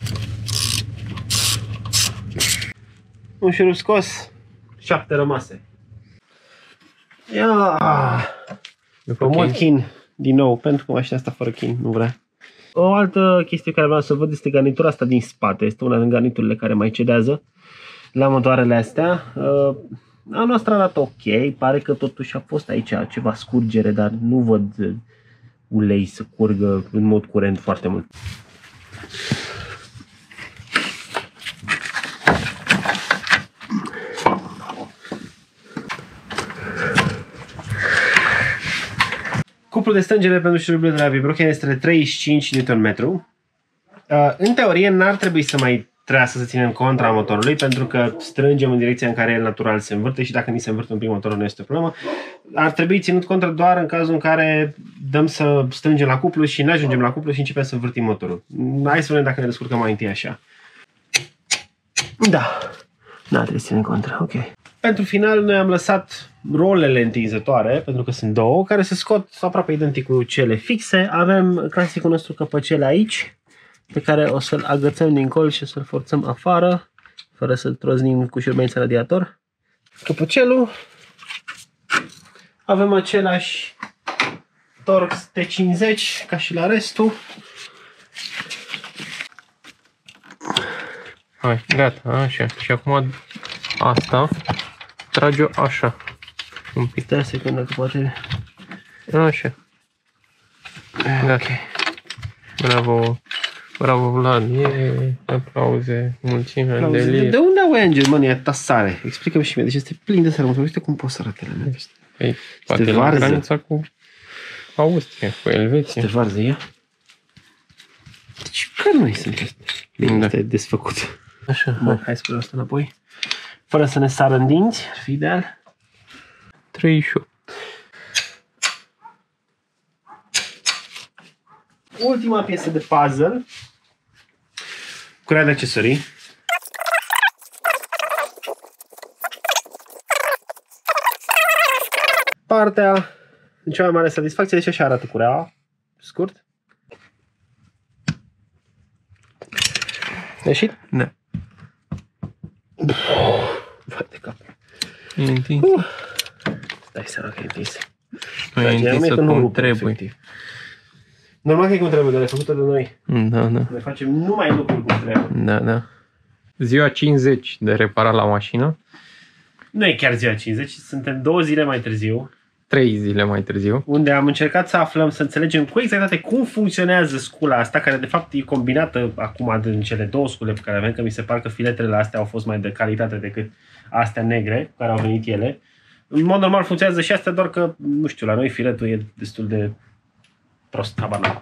Un șurub scos, șapte rămase. Ia! Mult chin, din nou, pentru că mașina asta fără chin nu vrea. O altă chestie care vreau să văd este garnitura asta din spate. Este una din garniturile care mai cedează la motoarele astea. A noastră arată ok, pare că totuși a fost aici ceva scurgere, dar nu văd ulei să curgă în mod curent foarte mult. Cuplul de strângere pentru șuruburile de la Vibrochen este de treizeci și cinci newton metru. În teorie n-ar trebui să mai trebuie să ținem contra motorului, pentru că strângem în direcția în care el natural se învârte și dacă ni se învârte un pic motorul nu este o problemă. Ar trebui ținut contra doar în cazul în care dăm să strângem la cuplu și ne ajungem la cuplu și începem să învârtim motorul. Hai să vedem dacă ne descurcăm mai întâi așa. Da, da, trebuie să ținem contra, ok. Pentru final noi am lăsat rolele întinzătoare, pentru că sunt două, care se scot aproape identic cu cele fixe. Avem clasicul nostru căpăcel aici, pe care o să-l agățăm din col și să-l forțăm afară, fără să-l troznim cu șurubenița radiator. Căpăcelul. Avem același Torx T cincizeci, ca și la restul. Hai, gata, așa. Și acum asta trage-o așa. Un pic. Stai o secundă că poate... Așa. Gata. Ok. Bravo. Bravo, Vlad. E aplauze. Mulțime. Aplauze. De, de unde au în Germania tasare? Explică-mi și mie. Deci este plin de sărământuri. Uite cum pot să arate la mine. Păi, poate la granița cu Austria, cu Elveția. Este varză, ia? Deci, care noi sunt astea? Bine, Da. asta e desfăcut. Așa, bun, hai să punem asta înapoi. Fără să ne sară în dinți, ar fi ideal. treizeci și opt. Ultima piesă de puzzle. Curea de accesorii. Partea în cea mai mare satisfacție, deci așa arată cureaua, scurt. Ieșit? Da. Vai de cap. E întins. Uh. Dai seama că e întins. Nu e întinsă cum trebuie. Efectiv. Normal că e cum trebuie, dar e făcută de noi. Da, da. Noi facem numai lucruri cum trebuie. Da, da. Ziua cincizeci de reparat la mașină. Nu e chiar ziua cincizeci, suntem două zile mai târziu. Trei zile mai târziu. Unde am încercat să aflăm, să înțelegem cu exactitate cum funcționează scula asta, care de fapt e combinată acum din cele două scule pe care avem, că mi se pare că filetele astea au fost mai de calitate decât astea negre, care au venit ele. În mod normal funcționează și astea, doar că, nu știu, la noi filetul e destul de prost, habar n-am.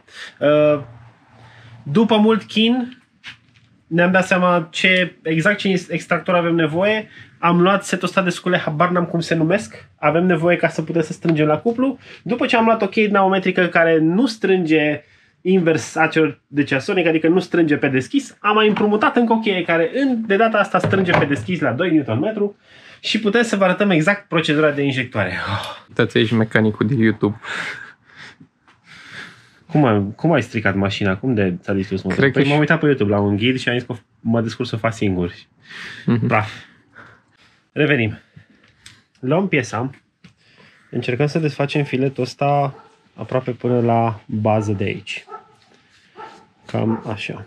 După mult chin, ne-am dat seama ce, exact ce extractor avem nevoie. Am luat setul ăsta de scule, habar n-am cum se numesc. Avem nevoie ca să putem să strângem la cuplu. După ce am luat o cheie dinamometrică care nu strânge invers acelor decesonic, adică nu strânge pe deschis, am mai împrumutat încă o cheie care de data asta strânge pe deschis la doi newton metru și putem să vă arătăm exact procedura de injectoare. Uitați aici mecanicul de YouTube. Cum ai, cum ai stricat mașina? Cum de ți-a distrus motorul? Păi m-am uitat pe YouTube la un ghid și am zis că mă descurc să o fac singur. Mm-hmm. Praf. Revenim. Luăm piesa. Încercăm să desfacem filetul ăsta aproape până la bază de aici. Cam așa.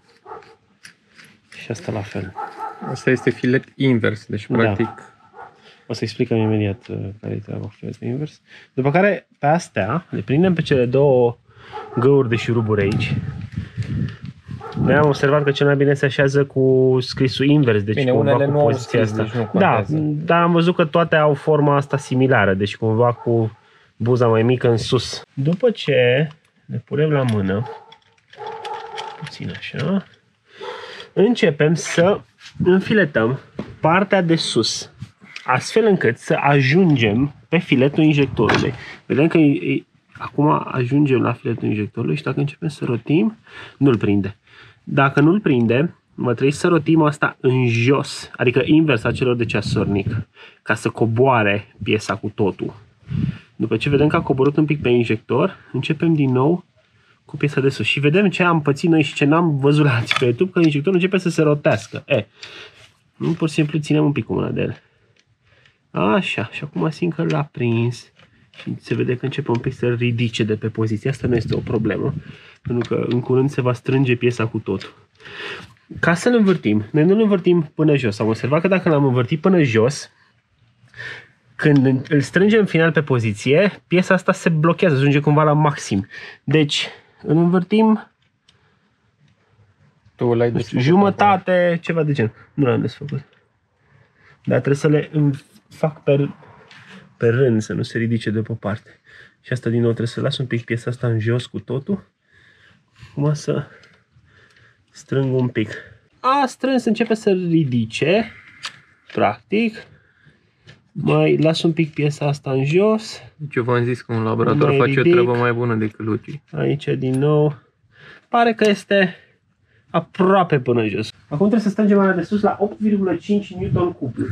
Și asta la fel. Asta este filet invers, deci practic... Da. O să explicăm imediat care e treaba cu filetul invers. După care pe astea le prindem pe cele două găuri de șuruburi aici. Noi am observat că cel mai bine se așează cu scrisul invers, deci bine, cumva unele cu nu poziția au scris, asta. deci nu da, dar am văzut că toate au forma asta similară, deci cumva cu buza mai mică în sus. După ce le punem la mână, puțin așa, începem să înfiletăm partea de sus, astfel încât să ajungem pe filetul injectorului. Vedem că e, e, acum ajungem la filetul injectorului și dacă începem să rotim, nu-l prinde. Dacă nu-l prinde, mă trebuie să rotim asta în jos, adică invers a celor de ceasornic, ca să coboare piesa cu totul. După ce vedem că a coborât un pic pe injector, începem din nou cu piesa de sus. Și vedem ce am pățit noi și ce n-am văzut la pe YouTube, că injectorul începe să se rotească. E, nu pur și simplu ținem un pic cu mâna de el. Așa, și acum simt că l-a prins și se vede că începe un pic să ridice de pe poziție. Asta nu este o problemă, pentru că în curând se va strânge piesa cu totul. Ca să-l învârtim, noi nu-l învârtim până jos. Am observat că dacă l-am învârtit până jos, când îl strângem în final pe poziție, piesa asta se blochează, ajunge cumva la maxim. Deci, îl învârtim tu l-ai desfăcut, jumătate, ceva de gen. Nu l-am desfăcut. Dar trebuie să le fac pe, pe rând, să nu se ridice de pe o parte. Și asta din nou trebuie să las un pic piesa asta în jos cu totul. Acum să strâng un pic. A strâns, începe să ridice, practic. Mai las un pic piesa asta în jos. Deci eu v-am zis că un laborator mai face ridic. O treabă mai bună decât Luci. Aici din nou. Pare că este aproape până jos. Acum trebuie să strângem mai de sus la opt virgulă cinci newton cuplu.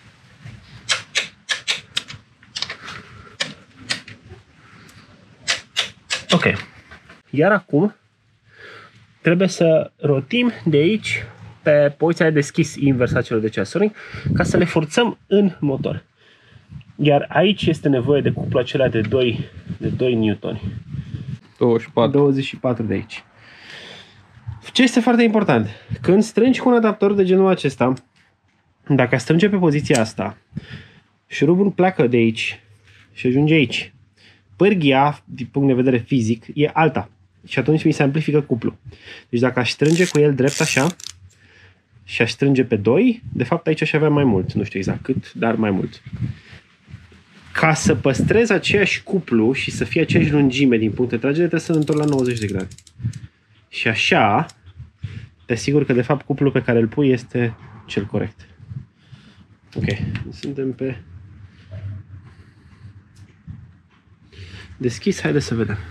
Ok. Iar acum trebuie să rotim de aici pe poziția de deschis invers a celor de ceasornic ca să le forțăm în motor. Iar aici este nevoie de cuplu acela de doi, de doi newtoni. douăzeci și patru. douăzeci și patru de aici. Ce este foarte important? Când strângi cu un adaptor de genul acesta, dacă strânge pe poziția asta, șurubul pleacă de aici și ajunge aici. Pârghia, din punct de vedere fizic, e alta. Și atunci mi se amplifică cuplu. Deci dacă aș strânge cu el drept așa și aș strânge pe doi, de fapt aici aș avea mai mult. Nu știu exact cât, dar mai mult. Ca să păstrez aceeași cuplu și să fie aceeași lungime din punct de tragere, trebuie să-l întorc la nouăzeci de grade. Și așa te asigur că de fapt cuplul pe care îl pui este cel corect. Ok, suntem pe deschis, haideți să vedem.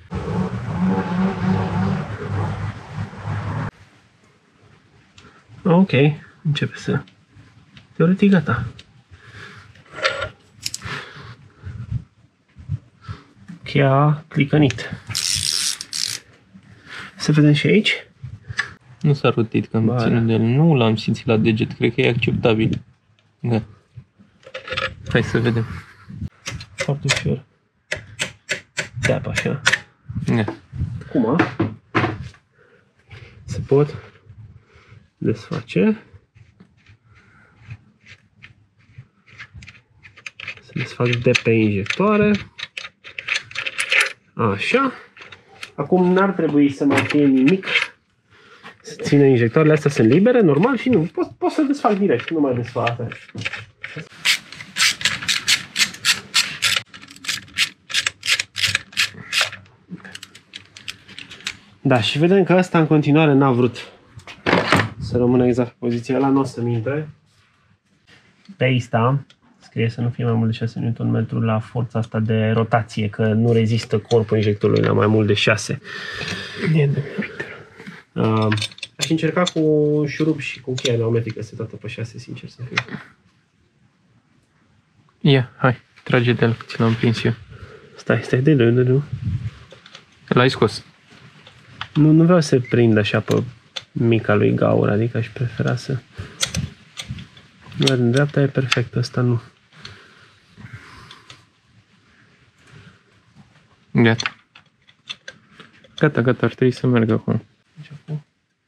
Ok, începe să... Teoretic gata. Cheia a clicănit. Să vedem și aici. Nu s-a rotit că am ținut de el. Nu l-am simțit la deget, cred că e acceptabil. Da. Hai să vedem. Foarte ușor. Tap așa. Da. Acum se pot desface. Se desfac de pe injectoare. Așa. Acum n-ar trebui să mai fie nimic. Să țină injectoarele astea, sunt libere, normal, și nu. Pot, pot să desfac direct, nu mai desfac. Da, și vedem că ăsta în continuare n-a vrut să rămână exact pe poziția ăla, nu o să-mi intre. Pe ăsta scrie să nu fie mai mult de șase newton metru la forța asta de rotație, că nu rezistă corpul injectorului la mai mult de șase. Uh, aș încerca cu un șurub și cu cheia pneumatică setată pe șase, sincer să fiu. Ia, hai, trage de el, ți l-am prins eu. Stai, stai, de de de L-ai scos. Nu, nu vreau să prind așa pe mica lui gaură, adică aș prefera să... Doar în dreapta e perfect, ăsta nu. Gata. Gata, gata, ar trebui să meargă acum. Deci acum...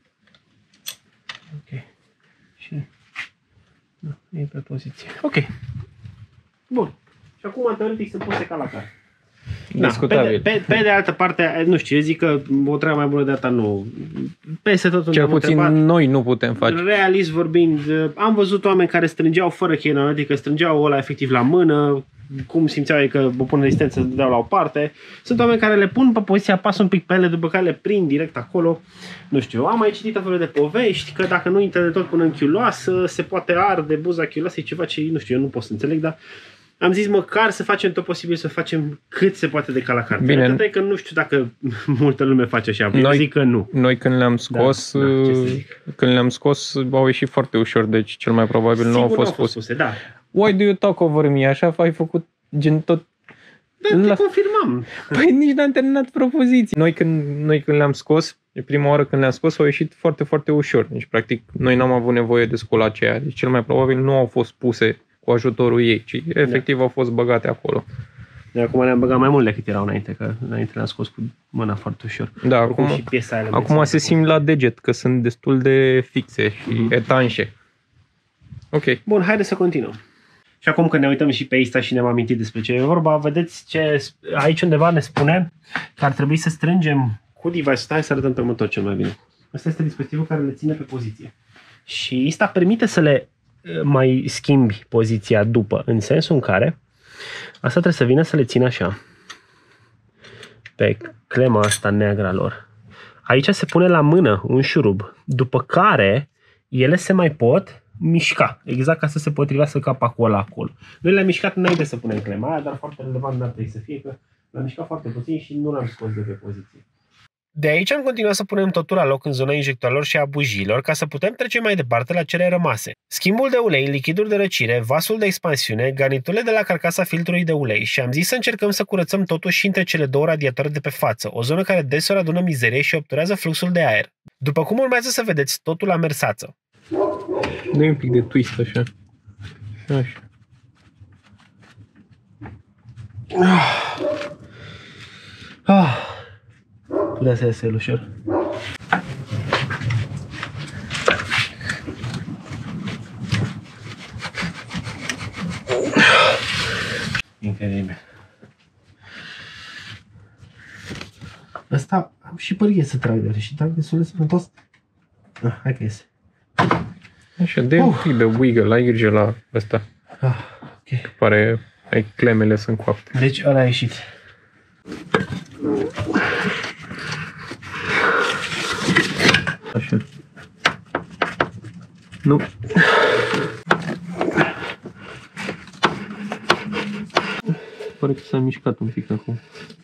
Ok. Și... Nu, e pe poziție. Ok. Bun. Și acum, teoretic, se poate ca la care. Da, pe, de, pe, pe de altă parte, nu știu, eu zic că o treabă mai bună de data nu. Peste tot cel puțin întrebat, noi nu putem face. Realist vorbind, am văzut oameni care strângeau fără cheie pneumatică, strângeau ăla efectiv la mână, cum simțeau ei că o pun în distanță, se dădeau la o parte. Sunt oameni care le pun pe poziția, pasă un pic pe ele, după care le prind direct acolo. Nu știu, am mai citit felul de povești că dacă nu intră de tot până în chiuloasă, se poate arde buza chiuloasă, e ceva ce, nu știu, eu nu pot să înțeleg, dar am zis măcar să facem tot posibil să facem cât se poate de ca la carte. Bine. Atât că nu știu dacă multă lume face așa. Noi, eu zic că nu. Noi când le-am scos, da, da, când le-am scos, au ieșit foarte ușor, deci cel mai probabil Sigur nu au fost puse. puse da. Why do you talk over me? Așa ai făcut gen tot... Da, te la... confirmam. Păi nici n-am terminat propoziții. Noi când, noi când le-am scos, de prima oară când le-am scos, au ieșit foarte, foarte ușor. Deci practic noi n-am avut nevoie de scolace aia. Deci cel mai probabil nu au fost puse cu ajutorul ei, ci efectiv da. au fost băgate acolo. De acum le-am băgat mai mult decât erau înainte, că înainte le-am scos cu mâna foarte ușor. Da, acum, și piesa aia acum se simt la deget, că sunt destul de fixe și mm-hmm. etanșe. Ok. Bun, haideți să continuăm. Și acum când ne uităm și pe Insta și ne-am amintit despre ce e vorba, vedeți ce aici undeva ne spune că ar trebui să strângem cu device-ul. Hai să arătăm pe următor cel mai bine. Ăsta este dispozitivul care le ține pe poziție. Și Insta permite să le mai schimbi poziția după, în sensul în care asta trebuie să vină să le țină așa pe clema asta neagră lor. Aici se pune la mână un șurub, după care ele se mai pot mișca, exact ca să se potrivească capacul ăla acolo. Noi le-am mișcat înainte să punem clema aia, dar foarte relevant n-ar trebui să fie, că l-am mișcat foarte puțin și nu l-am scos de pe poziție. De aici am continuat să punem totul la loc în zona injectoarelor și a bujiilor ca să putem trece mai departe la cele rămase. Schimbul de ulei, lichiduri de răcire, vasul de expansiune, garniturile de la carcasa filtrului de ulei și am zis să încercăm să curățăm totul și între cele două radiatoare de pe față, o zonă care deseori adună mizerie și obturează fluxul de aer. După cum urmează să vedeți, totul la mersață. Dă-i un pic de twist așa. Așa. Ah. Ah. Putea să iasă el ușor. Incredibil. Asta am și părie să trag de și trag destul de sănătos. Ah, hai că iese. Așa, de un pic de wiggle, ai grijă la ăsta. Ah, ok. Că pare, ai clemele sunt coapte. Deci ăla a ieșit. Așa. Nu. Pare că s-a mișcat un pic acum.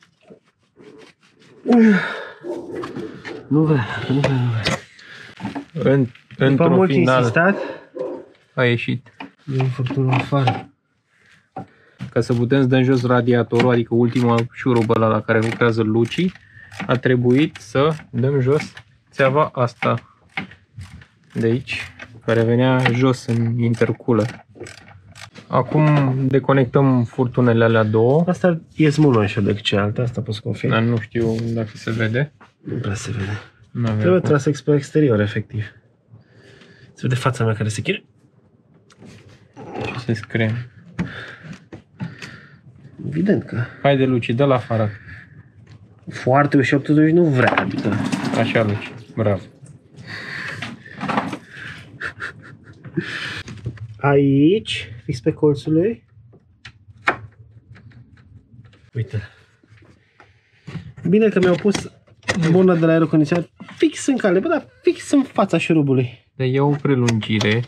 Nu vrea, nu vrea, nu vrea. În, într-un final insistat, a ieșit. e un furtună afară. Ca să putem să dăm jos radiatorul, adică ultima șurubă la, la care lucrează Luci, a trebuit să dăm jos țeava asta de aici, care venea jos în interculă. Acum deconectăm furtunele alea două. Asta e mult mai ușor decât cealaltă, asta poți confirma. Dar nu știu dacă se vede. Nu prea se vede. Trebuie tras pe exterior, efectiv. Se vede fața mea care se chire. Ce se scrie? Evident că... Haide, Luci, dă-l afară. Foarte ușor, totuși nu vrea, adică... Așa, Luci, bravo. Aici, fix pe colțul lui. Uite. Bine că mi-au pus bona de la aerocondiționat fix în cale, bă, dar fix în fața șurubului. De ia o prelungire.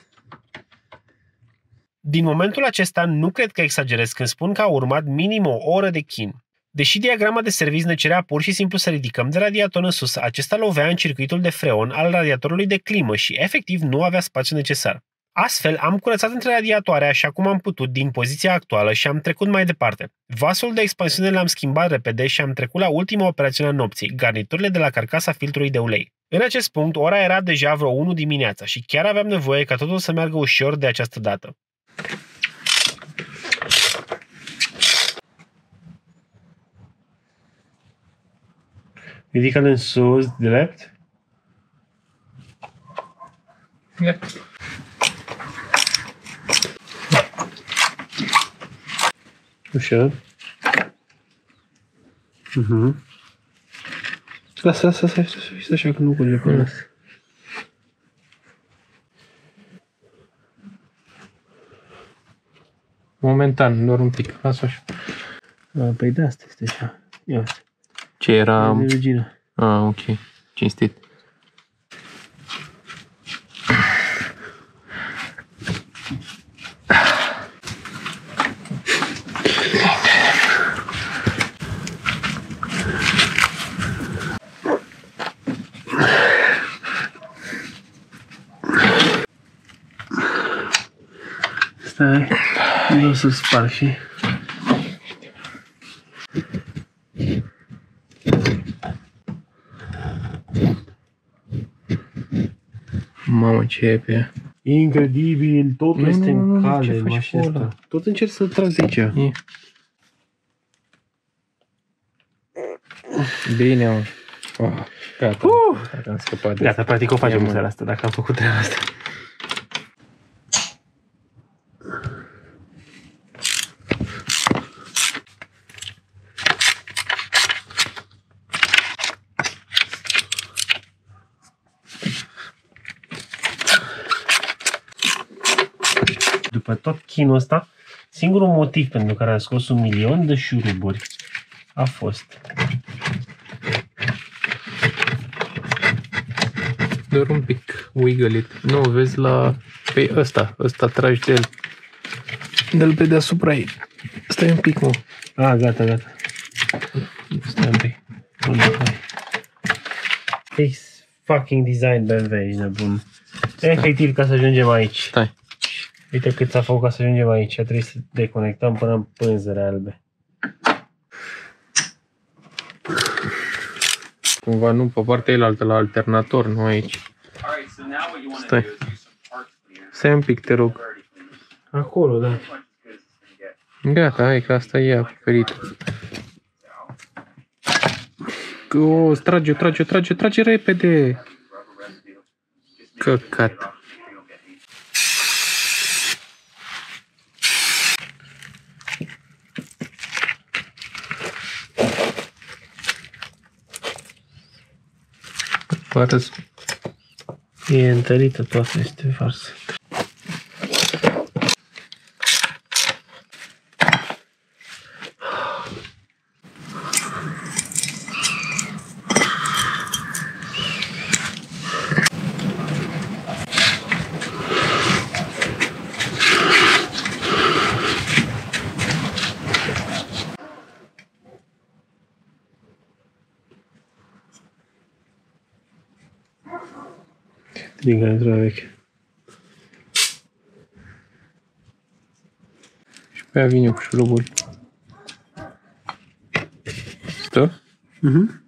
Din momentul acesta nu cred că exagerez când spun că a urmat minim o oră de chin. Deși diagrama de service ne cerea pur și simplu să ridicăm de radiator în sus, acesta lovea în circuitul de freon al radiatorului de climă și efectiv nu avea spațiu necesar. Astfel, am curățat între radiatoare așa cum am putut din poziția actuală și am trecut mai departe. Vasul de expansiune l-am schimbat repede și am trecut la ultima operațiune a nopții, garniturile de la carcasa filtrului de ulei. În acest punct, ora era deja vreo unu dimineața și chiar aveam nevoie ca totul să meargă ușor de această dată. Ridică-l în sus, drept. Yeah. Ușor. Mhm. Lasă, lasă, lasă, lasă, așa că nu curge pe ăla. Momentan, doar un pic, lasă așa. Păi de asta este așa. Ia uite. Ce era? Regina. Ah, ok. Cinstit. Stai, nu o să sparg și... Mamă, ce e pe ea. Incredibil, totul Nu, este nu, nu, în nu, cale, ce în faci mașina cu ăla? asta. Tot încerc să trag de aici. E. Bine, mă. Oh, gata, Uh! gata, am scăpat de Gata, practic o facem Ia, în mă. seara asta, dacă am făcut treaba asta. După tot chinul ăsta, singurul motiv pentru care am scos un milion de șuruburi a fost... Doar un pic, wiggle it. Nu, vezi la... Pe ăsta, ăsta tragi de el. Dă-l pe deasupra ei. Stai un pic, mă. Ah, gata, gata. Stai un pic. Fix fucking design B M W, ești nebun. Efectiv, ca să ajungem aici. Stai. Uite cât s-a făcut ca să ajungem aici. Trebuie să deconectăm până în pânzele albe. Cumva nu, pe partea elaltă, la alternator, nu aici. Stai. Stai un pic, te rog. Acolo, da. Gata, hai că asta e acoperit. O, trage-o, trage-o, trage-o, trage repede. Căcat. Fără să... E întărită toată, este farsă. Din garnitura veche. Și pe aia vine cu șurubul. Stă? Mhm.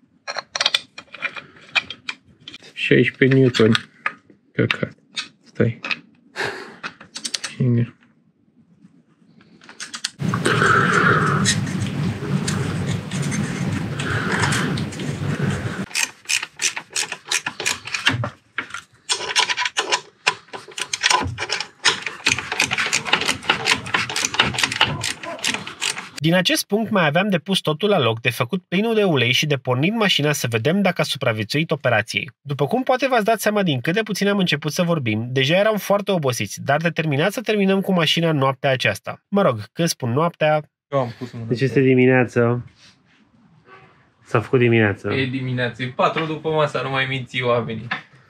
șaisprezece newtoni. Căcat. Stai. Finger. Din acest punct mai aveam de pus totul la loc, de făcut plinul de ulei și de pornit mașina să vedem dacă a supraviețuit operației. După cum poate v-ați dat seama din cât de puțin am început să vorbim, deja eram foarte obosiți, dar determinați să terminăm cu mașina noaptea aceasta. Mă rog, când spun noaptea... Eu am pus mâna. Deci este dimineață. S-a făcut dimineață. E dimineață, e patru după masa, nu mai minți oamenii.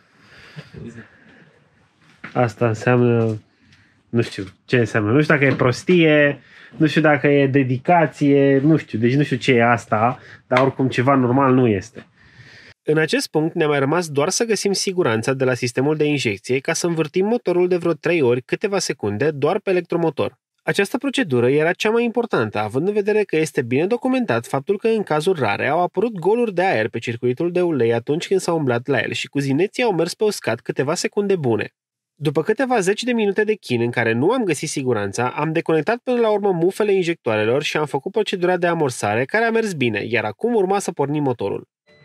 Asta înseamnă... Nu știu ce înseamnă. Nu știu dacă e prostie, nu știu dacă e dedicație, nu știu. Deci nu știu ce e asta, dar oricum ceva normal nu este. În acest punct ne-a mai rămas doar să găsim siguranța de la sistemul de injecție ca să învârtim motorul de vreo trei ori câteva secunde doar pe electromotor. Această procedură era cea mai importantă, având în vedere că este bine documentat faptul că în cazuri rare au apărut goluri de aer pe circuitul de ulei atunci când s-au umblat la el și cuzineții au mers pe uscat câteva secunde bune. După câteva zeci de minute de chin în care nu am găsit siguranța, am deconectat până la urmă mufele injectoarelor și am făcut procedura de amorsare, care a mers bine, iar acum urma să pornim motorul.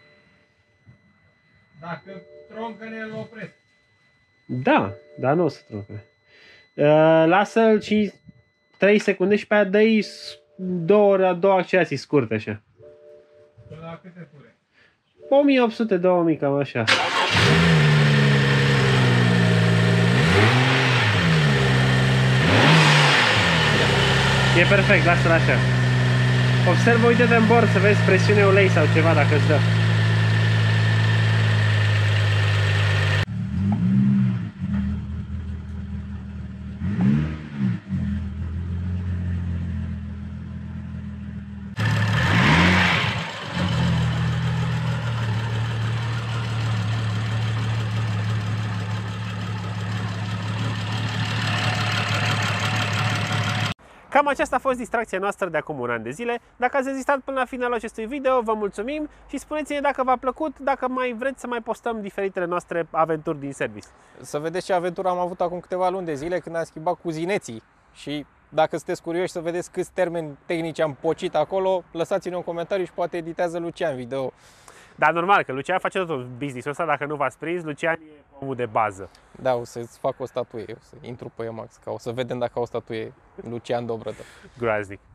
Dacă troncă ne-l opresc. Da, dar nu o să troncă. Uh, lasă-l și trei secunde și pe aia dă-i două, două accelerații scurte așa. La câte fure? o mie opt sute două mii, cam așa. E perfect, lasă-l așa. Observă, uite-te în bord să vezi presiune ulei sau ceva dacă îți dă. Cam aceasta a fost distracția noastră de acum un an de zile. Dacă ați rezistat până la finalul acestui video, vă mulțumim și spuneți-ne dacă v-a plăcut, dacă mai vreți să mai postăm diferitele noastre aventuri din service. Să vedeți ce aventură am avut acum câteva luni de zile când am schimbat cuzineții și dacă sunteți curioși să vedeți câți termeni tehnici am pocit acolo, lăsați-ne un comentariu și poate editează Lucian video. Dar normal, că Lucian face tot business-ul ăsta, dacă nu v-ați prins, Lucian e omul de bază. Da, o să-ți fac o statuie, o să intru pe Emacs, ca o să vedem dacă au o statuie Lucian Dobrătă. Groaznic.